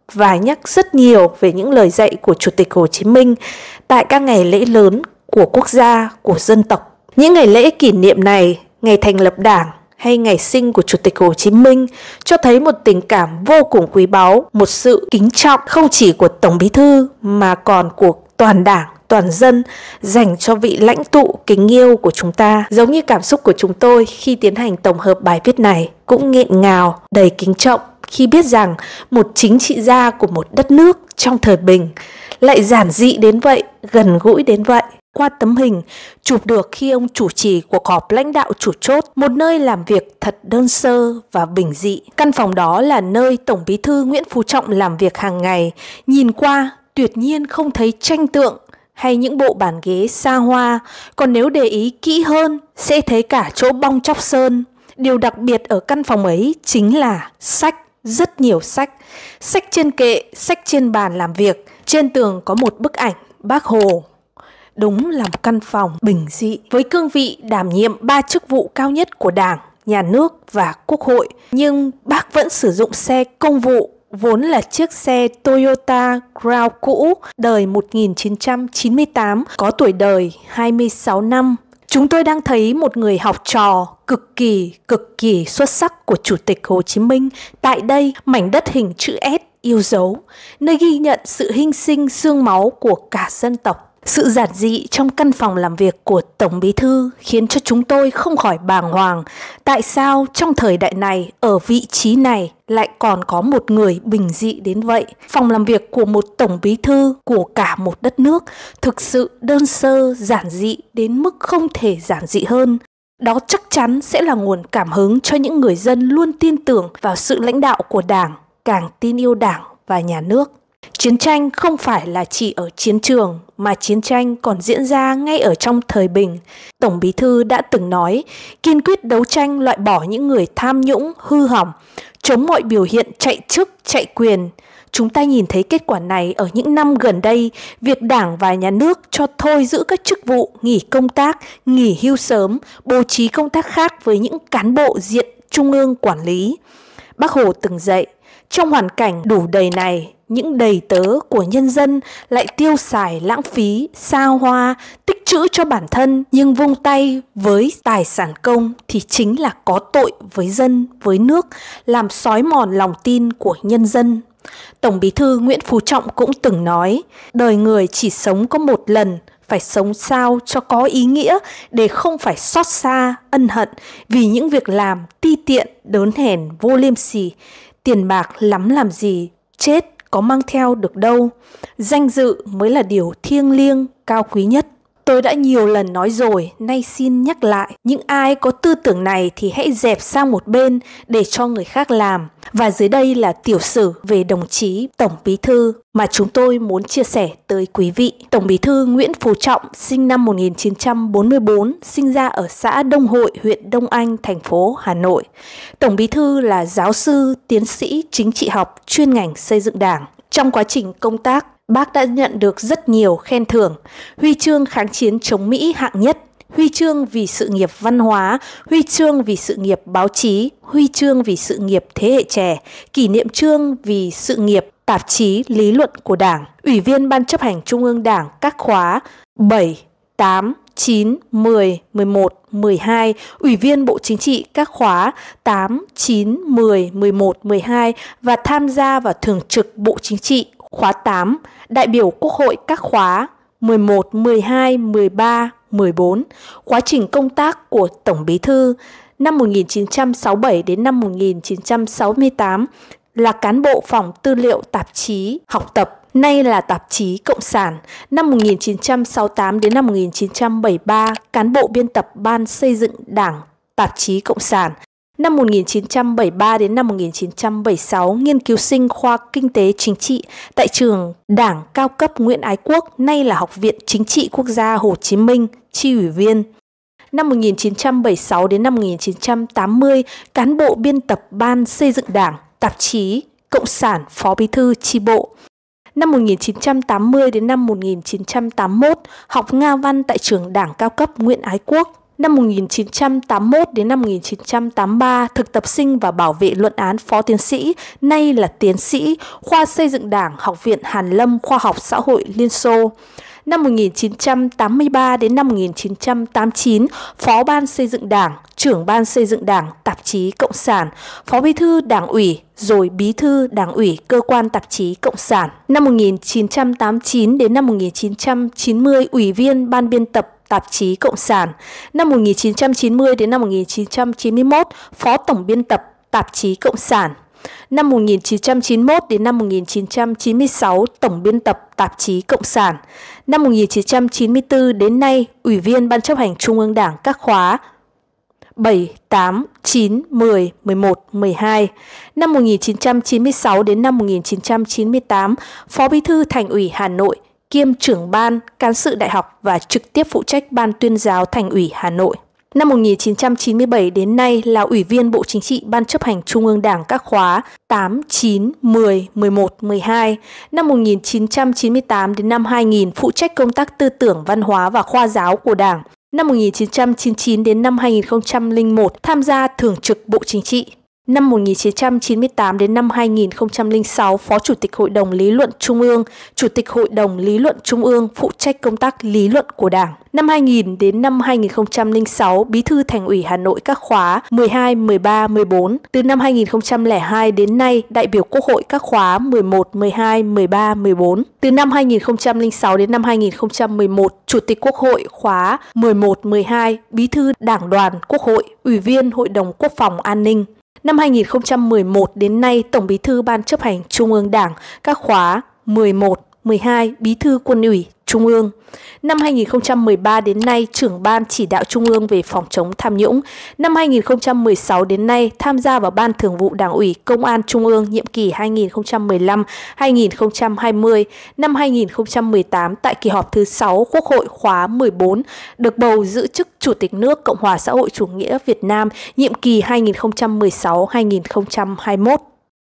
S1: và nhắc rất nhiều về những lời dạy của Chủ tịch Hồ Chí Minh tại các ngày lễ lớn của quốc gia, của dân tộc. Những ngày lễ kỷ niệm này, ngày thành lập Đảng hay ngày sinh của Chủ tịch Hồ Chí Minh cho thấy một tình cảm vô cùng quý báu, một sự kính trọng không chỉ của Tổng Bí thư mà còn của toàn Đảng, toàn dân dành cho vị lãnh tụ kính yêu của chúng ta. Giống như cảm xúc của chúng tôi khi tiến hành tổng hợp bài viết này cũng nghẹn ngào, đầy kính trọng khi biết rằng một chính trị gia của một đất nước trong thời bình lại giản dị đến vậy, gần gũi đến vậy. Qua tấm hình chụp được khi ông chủ trì cuộc họp lãnh đạo chủ chốt, một nơi làm việc thật đơn sơ và bình dị. Căn phòng đó là nơi Tổng Bí thư Nguyễn Phú Trọng làm việc hàng ngày. Nhìn qua, tuyệt nhiên không thấy tranh tượng hay những bộ bàn ghế xa hoa, còn nếu để ý kỹ hơn sẽ thấy cả chỗ bong chóc sơn. Điều đặc biệt ở căn phòng ấy chính là sách, rất nhiều sách. Sách trên kệ, sách trên bàn làm việc. Trên tường có một bức ảnh Bác Hồ. Đúng là một căn phòng bình dị. Với cương vị đảm nhiệm ba chức vụ cao nhất của Đảng, Nhà nước và Quốc hội, nhưng bác vẫn sử dụng xe công vụ, vốn là chiếc xe Toyota Crown cũ đời một nghìn chín trăm chín mươi tám, có tuổi đời hai mươi sáu năm. Chúng tôi đang thấy một người học trò cực kỳ, cực kỳ xuất sắc của Chủ tịch Hồ Chí Minh tại đây, mảnh đất hình chữ S yêu dấu, nơi ghi nhận sự hy sinh xương máu của cả dân tộc. Sự giản dị trong căn phòng làm việc của Tổng Bí thư khiến cho chúng tôi không khỏi bàng hoàng. Tại sao trong thời đại này, ở vị trí này lại còn có một người bình dị đến vậy? Phòng làm việc của một Tổng Bí thư của cả một đất nước thực sự đơn sơ, giản dị đến mức không thể giản dị hơn. Đó chắc chắn sẽ là nguồn cảm hứng cho những người dân luôn tin tưởng vào sự lãnh đạo của Đảng, càng tin yêu Đảng và Nhà nước. Chiến tranh không phải là chỉ ở chiến trường, mà chiến tranh còn diễn ra ngay ở trong thời bình. Tổng Bí thư đã từng nói, kiên quyết đấu tranh loại bỏ những người tham nhũng, hư hỏng, chống mọi biểu hiện chạy chức, chạy quyền. Chúng ta nhìn thấy kết quả này ở những năm gần đây, việc Đảng và Nhà nước cho thôi giữ các chức vụ, nghỉ công tác, nghỉ hưu sớm, bố trí công tác khác với những cán bộ diện trung ương quản lý. Bác Hồ từng dạy, trong hoàn cảnh đủ đầy này, những đầy tớ của nhân dân lại tiêu xài lãng phí, xa hoa, tích trữ cho bản thân, nhưng vung tay với tài sản công thì chính là có tội với dân, với nước, làm xói mòn lòng tin của nhân dân. Tổng Bí thư Nguyễn Phú Trọng cũng từng nói, đời người chỉ sống có một lần, phải sống sao cho có ý nghĩa để không phải xót xa, ân hận vì những việc làm ti tiện, đớn hèn, vô liêm sỉ. Tiền bạc lắm làm gì, chết có mang theo được đâu. Danh dự mới là điều thiêng liêng, cao quý nhất. Tôi đã nhiều lần nói rồi, nay xin nhắc lại. Những ai có tư tưởng này thì hãy dẹp sang một bên để cho người khác làm. Và dưới đây là tiểu sử về đồng chí Tổng Bí thư mà chúng tôi muốn chia sẻ tới quý vị. Tổng Bí thư Nguyễn Phú Trọng sinh năm một nghìn chín trăm bốn mươi tư, sinh ra ở xã Đông Hội, huyện Đông Anh, thành phố Hà Nội. Tổng Bí thư là giáo sư, tiến sĩ chính trị học chuyên ngành xây dựng Đảng. Trong quá trình công tác, bác đã nhận được rất nhiều khen thưởng, huy chương kháng chiến chống Mỹ hạng nhất, huy chương vì sự nghiệp văn hóa, huy chương vì sự nghiệp báo chí, huy chương vì sự nghiệp thế hệ trẻ, kỷ niệm chương vì sự nghiệp tạp chí lý luận của Đảng, ủy viên Ban chấp hành Trung ương Đảng các khóa bảy, tám, chín, mười, mười một, mười hai, ủy viên Bộ Chính trị các khóa tám, chín, mười, mười một, mười hai và tham gia vào Thường trực Bộ Chính trị khóa tám, đại biểu Quốc hội các khóa mười một, mười hai, mười ba, mười bốn. Quá trình công tác của Tổng Bí thư năm một nghìn chín trăm sáu mươi bảy đến năm một nghìn chín trăm sáu mươi tám là cán bộ phòng tư liệu tạp chí Học tập, nay là tạp chí Cộng sản. Năm một nghìn chín trăm sáu mươi tám đến năm một nghìn chín trăm bảy mươi ba, cán bộ biên tập Ban xây dựng Đảng, tạp chí Cộng sản. Năm một nghìn chín trăm bảy mươi ba đến năm một nghìn chín trăm bảy mươi sáu, nghiên cứu sinh khoa Kinh tế Chính trị tại trường Đảng cao cấp Nguyễn Ái Quốc, nay là Học viện Chính trị Quốc gia Hồ Chí Minh, chi ủy viên. Năm một nghìn chín trăm bảy mươi sáu đến năm một nghìn chín trăm tám mươi, cán bộ biên tập Ban xây dựng Đảng, tạp chí Cộng sản, phó bí thư chi bộ. Năm một nghìn chín trăm tám mươi đến năm một nghìn chín trăm tám mươi mốt, học Nga văn tại trường Đảng cao cấp Nguyễn Ái Quốc, Năm một nghìn chín trăm tám mươi mốt đến năm một nghìn chín trăm tám mươi ba, thực tập sinh và bảo vệ luận án phó tiến sĩ, nay là tiến sĩ, khoa xây dựng Đảng, Học viện Hàn Lâm Khoa học Xã hội Liên Xô. Năm một nghìn chín trăm tám mươi ba đến năm một nghìn chín trăm tám mươi chín, Phó Ban Xây dựng Đảng, Trưởng Ban Xây dựng Đảng, Tạp chí Cộng sản, Phó Bí thư Đảng ủy, rồi Bí thư Đảng ủy Cơ quan Tạp chí Cộng sản. Năm một nghìn chín trăm tám mươi chín đến năm một nghìn chín trăm chín mươi, Ủy viên Ban biên tập Tạp chí Cộng sản. Năm một nghìn chín trăm chín mươi đến năm một nghìn chín trăm chín mươi mốt, Phó Tổng biên tập Tạp chí Cộng sản. Năm một nghìn chín trăm chín mươi mốt đến năm một nghìn chín trăm chín mươi sáu, Tổng biên tập Tạp chí Cộng sản. Năm một nghìn chín trăm chín mươi tư đến nay, Ủy viên Ban chấp hành Trung ương Đảng các khóa bảy, tám, chín, mười, mười một, mười hai. Năm một nghìn chín trăm chín mươi sáu đến năm một nghìn chín trăm chín mươi tám, Phó Bí thư Thành ủy Hà Nội, kiêm trưởng ban Cán sự Đại học và trực tiếp phụ trách Ban Tuyên giáo Thành ủy Hà Nội. Năm một nghìn chín trăm chín mươi bảy đến nay là Ủy viên Bộ Chính trị Ban chấp hành Trung ương Đảng các khóa tám, chín, mười, mười một, mười hai. Năm một nghìn chín trăm chín mươi tám đến năm hai nghìn phụ trách công tác tư tưởng văn hóa và khoa giáo của Đảng. Năm một nghìn chín trăm chín mươi chín đến năm hai nghìn không trăm lẻ một tham gia thường trực Bộ Chính trị. Năm một nghìn chín trăm chín mươi tám đến năm hai nghìn không trăm lẻ sáu, Phó Chủ tịch Hội đồng Lý luận Trung ương, Chủ tịch Hội đồng Lý luận Trung ương phụ trách công tác lý luận của Đảng. Năm hai nghìn đến năm hai nghìn không trăm lẻ sáu, Bí thư Thành ủy Hà Nội các khóa mười hai, mười ba, mười bốn. Từ năm hai nghìn không trăm lẻ hai đến nay, đại biểu Quốc hội các khóa mười một, mười hai, mười ba, mười bốn. Từ năm hai nghìn không trăm lẻ sáu đến năm hai nghìn không trăm mười một, Chủ tịch Quốc hội khóa mười một, mười hai, Bí thư Đảng đoàn Quốc hội, Ủy viên Hội đồng Quốc phòng An ninh. Năm hai nghìn không trăm mười một đến nay, Tổng Bí thư Ban chấp hành Trung ương Đảng các khóa mười một, mười hai, Bí thư Quân ủy Trung ương. Năm hai nghìn không trăm mười ba đến nay, Trưởng Ban Chỉ đạo Trung ương về phòng chống tham nhũng. Năm hai nghìn không trăm mười sáu đến nay, tham gia vào Ban Thường vụ Đảng ủy Công an Trung ương nhiệm kỳ hai nghìn không trăm mười lăm đến hai nghìn không trăm hai mươi. Năm hai nghìn không trăm mười tám, tại kỳ họp thứ sáu Quốc hội khóa mười bốn, được bầu giữ chức Chủ tịch nước Cộng hòa xã hội chủ nghĩa Việt Nam nhiệm kỳ hai nghìn không trăm mười sáu đến hai nghìn không trăm hai mươi mốt.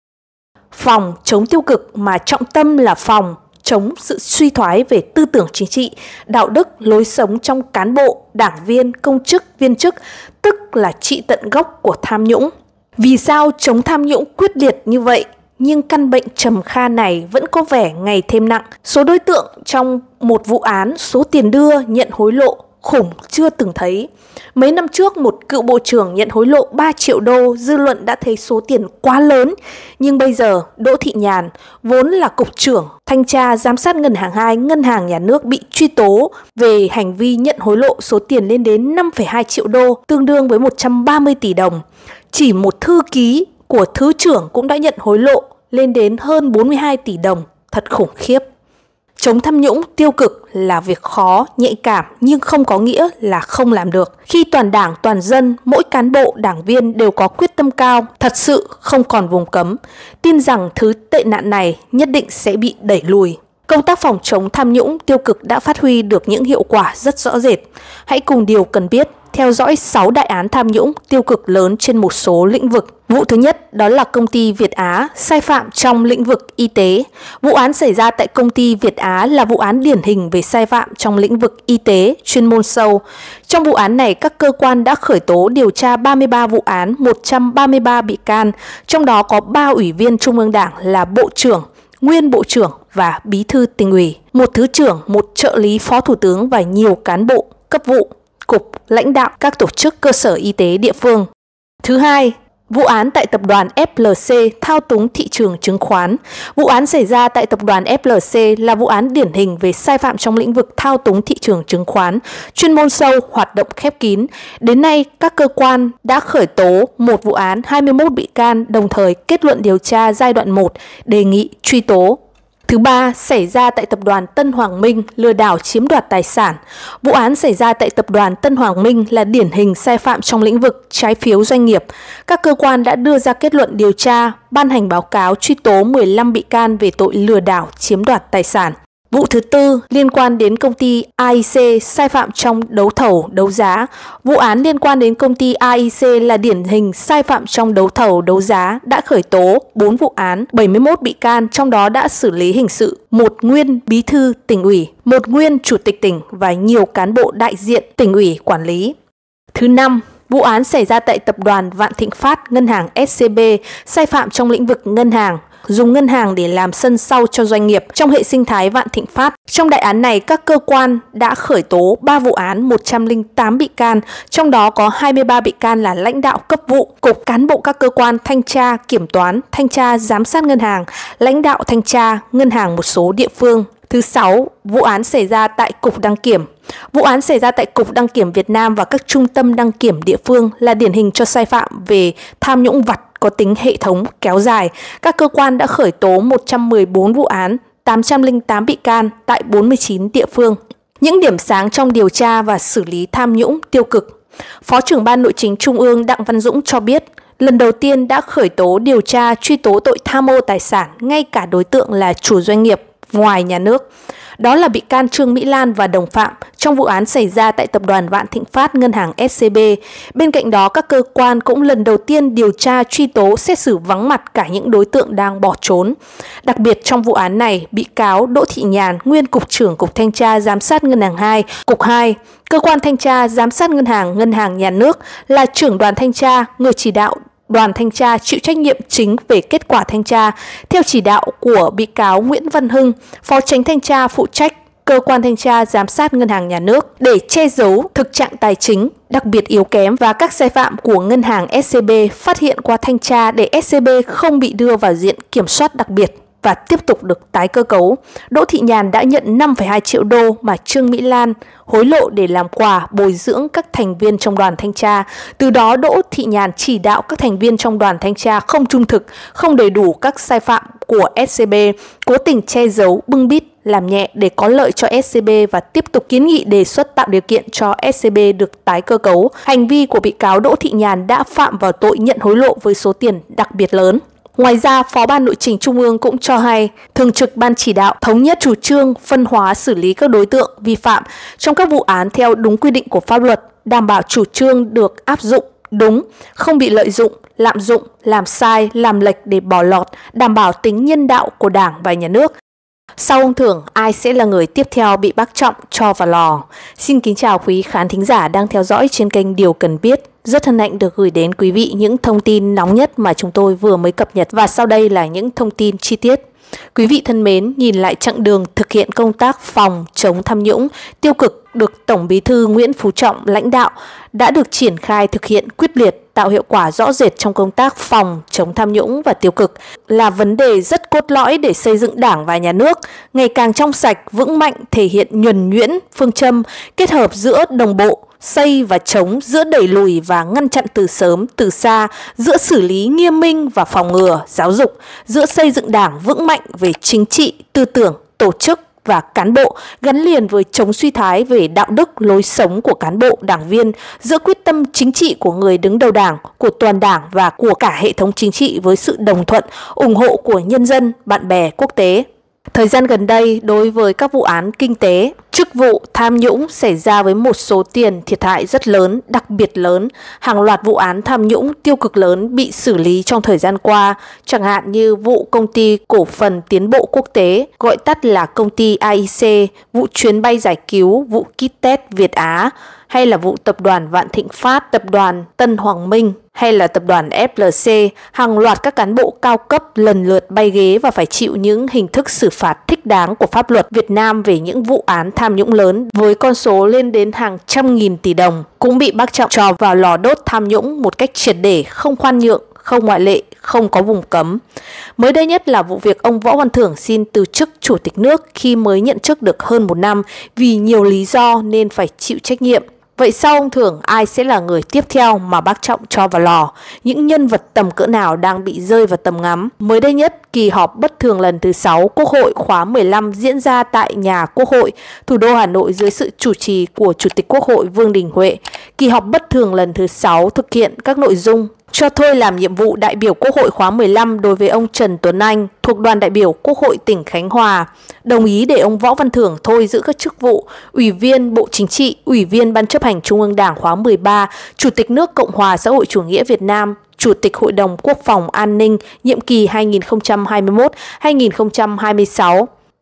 S1: Phòng chống tiêu cực mà trọng tâm là phòng chống sự suy thoái về tư tưởng chính trị, đạo đức, lối sống trong cán bộ, đảng viên, công chức, viên chức, tức là trị tận gốc của tham nhũng. Vì sao chống tham nhũng quyết liệt như vậy, nhưng căn bệnh trầm kha này vẫn có vẻ ngày thêm nặng? Số đối tượng trong một vụ án, số tiền đưa, nhận hối lộ khủng chưa từng thấy. Mấy năm trước, một cựu bộ trưởng nhận hối lộ ba triệu đô, dư luận đã thấy số tiền quá lớn. Nhưng bây giờ, Đỗ Thị Nhàn, vốn là Cục trưởng Thanh tra Giám sát Ngân hàng hai, Ngân hàng Nhà nước bị truy tố về hành vi nhận hối lộ số tiền lên đến năm phẩy hai triệu đô, tương đương với một trăm ba mươi tỷ đồng. Chỉ một thư ký của Thứ trưởng cũng đã nhận hối lộ lên đến hơn bốn mươi hai tỷ đồng, thật khủng khiếp. Chống tham nhũng tiêu cực là việc khó, nhạy cảm nhưng không có nghĩa là không làm được. Khi toàn đảng, toàn dân, mỗi cán bộ, đảng viên đều có quyết tâm cao, thật sự không còn vùng cấm, tin rằng thứ tệ nạn này nhất định sẽ bị đẩy lùi. Công tác phòng chống tham nhũng tiêu cực đã phát huy được những hiệu quả rất rõ rệt. Hãy cùng điều cần biết theo dõi sáu đại án tham nhũng tiêu cực lớn trên một số lĩnh vực. Vụ thứ nhất đó là công ty Việt Á sai phạm trong lĩnh vực y tế. Vụ án xảy ra tại công ty Việt Á là vụ án điển hình về sai phạm trong lĩnh vực y tế, chuyên môn sâu. Trong vụ án này, các cơ quan đã khởi tố điều tra ba mươi ba vụ án, một trăm ba mươi ba bị can, trong đó có ba ủy viên Trung ương Đảng là Bộ trưởng, Nguyên Bộ trưởng và Bí thư Tỉnh ủy, một Thứ trưởng, một trợ lý Phó Thủ tướng và nhiều cán bộ, cấp vụ, cục, lãnh đạo các tổ chức cơ sở y tế địa phương. Thứ hai, vụ án tại tập đoàn ép lờ xê thao túng thị trường chứng khoán. Vụ án xảy ra tại tập đoàn ép lờ xê là vụ án điển hình về sai phạm trong lĩnh vực thao túng thị trường chứng khoán, chuyên môn sâu, hoạt động khép kín. Đến nay, các cơ quan đã khởi tố một vụ án, hai mươi mốt bị can, đồng thời kết luận điều tra giai đoạn một, đề nghị truy tố. Thứ ba, xảy ra tại tập đoàn Tân Hoàng Minh, lừa đảo chiếm đoạt tài sản. Vụ án xảy ra tại tập đoàn Tân Hoàng Minh là điển hình sai phạm trong lĩnh vực trái phiếu doanh nghiệp. Các cơ quan đã đưa ra kết luận điều tra, ban hành báo cáo truy tố mười lăm bị can về tội lừa đảo chiếm đoạt tài sản. Vụ thứ tư liên quan đến công ty a i xê sai phạm trong đấu thầu, đấu giá. Vụ án liên quan đến công ty a i xê là điển hình sai phạm trong đấu thầu, đấu giá, đã khởi tố bốn vụ án, bảy mươi mốt bị can, trong đó đã xử lý hình sự một nguyên bí thư tỉnh ủy, một nguyên chủ tịch tỉnh và nhiều cán bộ đại diện tỉnh ủy quản lý. Thứ năm, vụ án xảy ra tại tập đoàn Vạn Thịnh Phát, ngân hàng ét xê bê, sai phạm trong lĩnh vực ngân hàng, dùng ngân hàng để làm sân sau cho doanh nghiệp trong hệ sinh thái Vạn Thịnh Phát. Trong đại án này, các cơ quan đã khởi tố ba vụ án, một trăm lẻ tám bị can, trong đó có hai mươi ba bị can là lãnh đạo cấp vụ, cục cán bộ các cơ quan thanh tra, kiểm toán, thanh tra, giám sát ngân hàng, lãnh đạo thanh tra, ngân hàng một số địa phương. Thứ sáu, vụ án xảy ra tại Cục Đăng Kiểm. Vụ án xảy ra tại Cục Đăng Kiểm Việt Nam và các trung tâm đăng kiểm địa phương là điển hình cho sai phạm về tham nhũng vặt có tính hệ thống kéo dài. Các cơ quan đã khởi tố một trăm mười bốn vụ án, tám trăm lẻ tám bị can tại bốn mươi chín địa phương. Những điểm sáng trong điều tra và xử lý tham nhũng tiêu cực. Phó trưởng Ban Nội chính Trung ương Đặng Văn Dũng cho biết, lần đầu tiên đã khởi tố điều tra truy tố tội tham ô tài sản ngay cả đối tượng là chủ doanh nghiệp ngoài nhà nước. Đó là bị can Trương Mỹ Lan và đồng phạm trong vụ án xảy ra tại tập đoàn Vạn Thịnh Phát, ngân hàng ét xê bê. Bên cạnh đó, các cơ quan cũng lần đầu tiên điều tra truy tố xét xử vắng mặt cả những đối tượng đang bỏ trốn. Đặc biệt trong vụ án này, bị cáo Đỗ Thị Nhàn, nguyên Cục trưởng Cục Thanh tra Giám sát Ngân hàng hai, Cục hai, Cơ quan Thanh tra Giám sát Ngân hàng, Ngân hàng Nhà nước, là trưởng đoàn thanh tra, người chỉ đạo đoàn thanh tra chịu trách nhiệm chính về kết quả thanh tra theo chỉ đạo của bị cáo Nguyễn Văn Hưng, phó chánh thanh tra phụ trách Cơ quan Thanh tra Giám sát Ngân hàng Nhà nước, để che giấu thực trạng tài chính đặc biệt yếu kém và các sai phạm của ngân hàng ét xê bê, phát hiện qua thanh tra để ét xê bê không bị đưa vào diện kiểm soát đặc biệt và tiếp tục được tái cơ cấu. Đỗ Thị Nhàn đã nhận năm phẩy hai triệu đô mà Trương Mỹ Lan hối lộ để làm quà bồi dưỡng các thành viên trong đoàn thanh tra. Từ đó, Đỗ Thị Nhàn chỉ đạo các thành viên trong đoàn thanh tra không trung thực, không đầy đủ các sai phạm của ét xê bê, cố tình che giấu, bưng bít, làm nhẹ để có lợi cho ét xê bê và tiếp tục kiến nghị đề xuất tạo điều kiện cho ét xê bê được tái cơ cấu. Hành vi của bị cáo Đỗ Thị Nhàn đã phạm vào tội nhận hối lộ với số tiền đặc biệt lớn. Ngoài ra, Phó Ban Nội chính Trung ương cũng cho hay, Thường trực Ban Chỉ đạo thống nhất chủ trương phân hóa xử lý các đối tượng vi phạm trong các vụ án theo đúng quy định của pháp luật, đảm bảo chủ trương được áp dụng đúng, không bị lợi dụng, lạm dụng, làm sai, làm lệch để bỏ lọt, đảm bảo tính nhân đạo của Đảng và Nhà nước. Sau ông Thưởng, ai sẽ là người tiếp theo bị bác Trọng cho vào lò? Xin kính chào quý khán thính giả đang theo dõi trên kênh Điều Cần Biết. Rất hân hạnh được gửi đến quý vị những thông tin nóng nhất mà chúng tôi vừa mới cập nhật, và sau đây là những thông tin chi tiết. Quý vị thân mến, nhìn lại chặng đường thực hiện công tác phòng chống tham nhũng tiêu cực được Tổng Bí thư Nguyễn Phú Trọng lãnh đạo đã được triển khai thực hiện quyết liệt, tạo hiệu quả rõ rệt trong công tác phòng chống tham nhũng và tiêu cực là vấn đề rất cốt lõi để xây dựng Đảng và Nhà nước ngày càng trong sạch, vững mạnh, thể hiện nhuần nhuyễn phương châm kết hợp giữa đồng bộ, xây và chống, giữa đẩy lùi và ngăn chặn từ sớm, từ xa, giữa xử lý nghiêm minh và phòng ngừa, giáo dục, giữa xây dựng Đảng vững mạnh về chính trị, tư tưởng, tổ chức và cán bộ, gắn liền với chống suy thoái về đạo đức, lối sống của cán bộ, đảng viên, giữa quyết tâm chính trị của người đứng đầu Đảng, của toàn Đảng và của cả hệ thống chính trị với sự đồng thuận, ủng hộ của nhân dân, bạn bè quốc tế. Thời gian gần đây, đối với các vụ án kinh tế, chức vụ, tham nhũng xảy ra với một số tiền thiệt hại rất lớn, đặc biệt lớn, hàng loạt vụ án tham nhũng tiêu cực lớn bị xử lý trong thời gian qua, chẳng hạn như vụ Công ty Cổ phần Tiến bộ Quốc tế, gọi tắt là công ty a i xê, vụ chuyến bay giải cứu, vụ kit test Việt Á, hay là vụ tập đoàn Vạn Thịnh Phát, tập đoàn Tân Hoàng Minh, hay là tập đoàn ép lờ xê, hàng loạt các cán bộ cao cấp lần lượt bay ghế và phải chịu những hình thức xử phạt thích đáng của pháp luật Việt Nam về những vụ án tham nhũng lớn với con số lên đến hàng trăm nghìn tỷ đồng, cũng bị bác Trọng cho vào lò đốt tham nhũng một cách triệt để, không khoan nhượng, không ngoại lệ, không có vùng cấm. Mới đây nhất là vụ việc ông Võ Văn Thưởng xin từ chức Chủ tịch nước khi mới nhận chức được hơn một năm vì nhiều lý do nên phải chịu trách nhiệm. Vậy sau ông Thưởng, ai sẽ là người tiếp theo mà bác Trọng cho vào lò? Những nhân vật tầm cỡ nào đang bị rơi vào tầm ngắm? Mới đây nhất, kỳ họp bất thường lần thứ sáu Quốc hội khóa mười lăm diễn ra tại nhà Quốc hội, thủ đô Hà Nội dưới sự chủ trì của Chủ tịch Quốc hội Vương Đình Huệ. Kỳ họp bất thường lần thứ sáu thực hiện các nội dung cho thôi làm nhiệm vụ đại biểu Quốc hội khóa mười lăm đối với ông Trần Tuấn Anh thuộc đoàn đại biểu Quốc hội tỉnh Khánh Hòa, đồng ý để ông Võ Văn Thưởng thôi giữ các chức vụ Ủy viên Bộ Chính trị, Ủy viên Ban chấp hành Trung ương Đảng khóa mười ba, Chủ tịch nước Cộng hòa xã hội chủ nghĩa Việt Nam, Chủ tịch Hội đồng Quốc phòng An ninh nhiệm kỳ hai nghìn không trăm hai mươi mốt đến hai nghìn không trăm hai mươi sáu.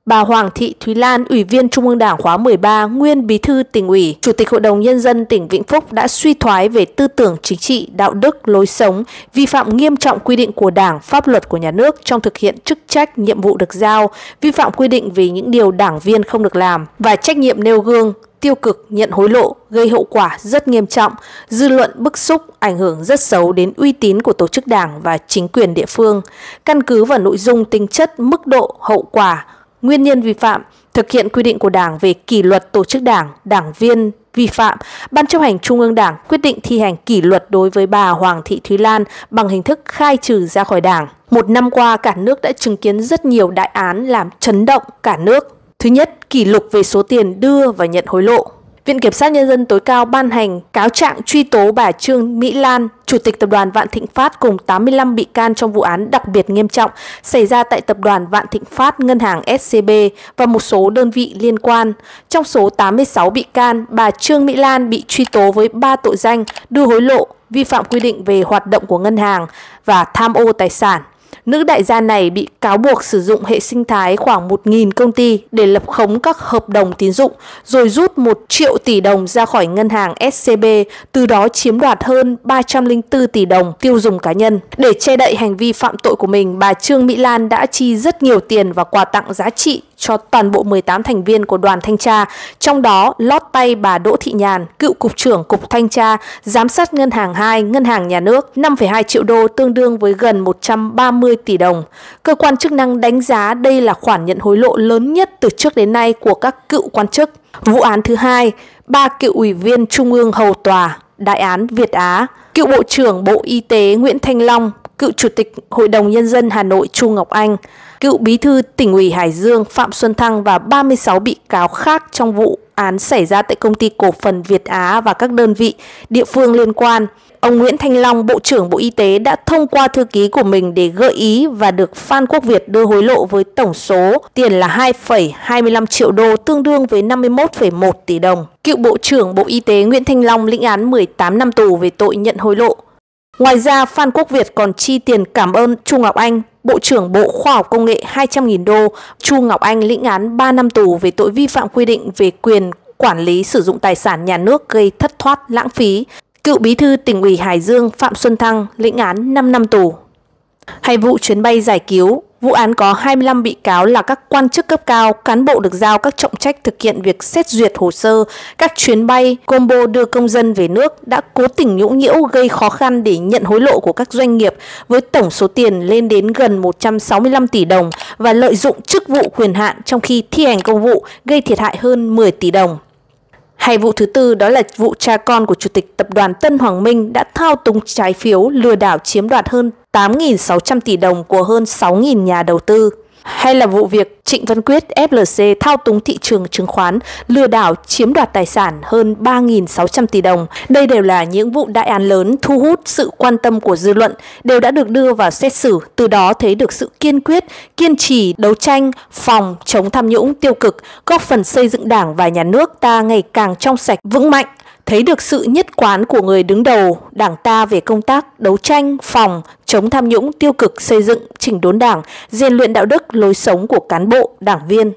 S1: Bà Hoàng Thị Thúy Lan, Ủy viên Trung ương Đảng khóa mười ba, nguyên Bí thư Tỉnh ủy, Chủ tịch Hội đồng Nhân dân tỉnh Vĩnh Phúc đã suy thoái về tư tưởng chính trị, đạo đức, lối sống, vi phạm nghiêm trọng quy định của Đảng, pháp luật của nhà nước trong thực hiện chức trách, nhiệm vụ được giao, vi phạm quy định về những điều đảng viên không được làm và trách nhiệm nêu gương, tiêu cực, nhận hối lộ, gây hậu quả rất nghiêm trọng, dư luận bức xúc, ảnh hưởng rất xấu đến uy tín của tổ chức đảng và chính quyền địa phương. Căn cứ vào nội dung, tính chất, mức độ, hậu quả, nguyên nhân vi phạm, thực hiện quy định của Đảng về kỷ luật tổ chức đảng, đảng viên vi phạm, Ban chấp hành Trung ương Đảng quyết định thi hành kỷ luật đối với bà Hoàng Thị Thúy Lan bằng hình thức khai trừ ra khỏi Đảng. Một năm qua, cả nước đã chứng kiến rất nhiều đại án làm chấn động cả nước. Thứ nhất, kỷ lục về số tiền đưa và nhận hối lộ. Viện Kiểm sát Nhân dân tối cao ban hành cáo trạng truy tố bà Trương Mỹ Lan, Chủ tịch Tập đoàn Vạn Thịnh Phát cùng tám mươi lăm bị can trong vụ án đặc biệt nghiêm trọng xảy ra tại Tập đoàn Vạn Thịnh Phát, Ngân hàng ét xê bê và một số đơn vị liên quan. Trong số tám mươi sáu bị can, bà Trương Mỹ Lan bị truy tố với ba tội danh đưa hối lộ, vi phạm quy định về hoạt động của ngân hàng và tham ô tài sản. Nữ đại gia này bị cáo buộc sử dụng hệ sinh thái khoảng một nghìn công ty để lập khống các hợp đồng tín dụng, rồi rút một triệu tỷ đồng ra khỏi ngân hàng ét xê bê, từ đó chiếm đoạt hơn ba trăm lẻ bốn tỷ đồng tiêu dùng cá nhân. Để che đậy hành vi phạm tội của mình, bà Trương Mỹ Lan đã chi rất nhiều tiền và quà tặng giá trị cho toàn bộ mười tám thành viên của đoàn thanh tra, trong đó lót tay bà Đỗ Thị Nhàn, cựu Cục trưởng Cục Thanh tra, Giám sát Ngân hàng hai, Ngân hàng Nhà nước, năm phẩy hai triệu đô tương đương với gần một trăm ba mươi tỷ đồng. Cơ quan chức năng đánh giá đây là khoản nhận hối lộ lớn nhất từ trước đến nay của các cựu quan chức. Vụ án thứ hai, ba cựu ủy viên Trung ương hầu tòa, đại án Việt Á, cựu Bộ trưởng Bộ Y tế Nguyễn Thanh Long, cựu Chủ tịch Hội đồng Nhân dân Hà Nội Chu Ngọc Anh, cựu Bí thư Tỉnh ủy Hải Dương Phạm Xuân Thăng và ba mươi sáu bị cáo khác trong vụ án xảy ra tại Công ty Cổ phần Việt Á và các đơn vị địa phương liên quan. Ông Nguyễn Thanh Long, Bộ trưởng Bộ Y tế đã thông qua thư ký của mình để gợi ý và được Phan Quốc Việt đưa hối lộ với tổng số tiền là hai phẩy hai mươi lăm triệu đô, tương đương với năm mươi mốt phẩy một tỷ đồng. Cựu Bộ trưởng Bộ Y tế Nguyễn Thanh Long lĩnh án mười tám năm tù về tội nhận hối lộ. Ngoài ra, Phan Quốc Việt còn chi tiền cảm ơn Chu Ngọc Anh, Bộ trưởng Bộ Khoa học Công nghệ hai trăm nghìn đô. Chu Ngọc Anh lĩnh án ba năm tù về tội vi phạm quy định về quyền quản lý sử dụng tài sản nhà nước gây thất thoát lãng phí. Cựu Bí thư Tỉnh ủy Hải Dương Phạm Xuân Thăng lĩnh án năm năm tù. Hay vụ chuyến bay giải cứu, vụ án có hai mươi lăm bị cáo là các quan chức cấp cao, cán bộ được giao các trọng trách thực hiện việc xét duyệt hồ sơ, các chuyến bay combo đưa công dân về nước đã cố tình nhũng nhiễu gây khó khăn để nhận hối lộ của các doanh nghiệp với tổng số tiền lên đến gần một trăm sáu mươi lăm tỷ đồng và lợi dụng chức vụ quyền hạn trong khi thi hành công vụ gây thiệt hại hơn mười tỷ đồng. Hay vụ thứ tư, đó là vụ cha con của Chủ tịch Tập đoàn Tân Hoàng Minh đã thao túng trái phiếu, lừa đảo chiếm đoạt hơn tám nghìn sáu trăm tỷ đồng của hơn sáu nghìn nhà đầu tư. Hay là vụ việc Trịnh Văn Quyết ép lờ xê thao túng thị trường chứng khoán, lừa đảo chiếm đoạt tài sản hơn ba nghìn sáu trăm tỷ đồng. Đây đều là những vụ đại án lớn thu hút sự quan tâm của dư luận, đều đã được đưa vào xét xử, từ đó thấy được sự kiên quyết, kiên trì đấu tranh phòng chống tham nhũng tiêu cực, góp phần xây dựng Đảng và nhà nước ta ngày càng trong sạch vững mạnh. Thấy được sự nhất quán của người đứng đầu Đảng ta về công tác đấu tranh phòng chống tham nhũng tiêu cực, xây dựng chỉnh đốn Đảng, rèn luyện đạo đức lối sống của cán bộ, đảng viên.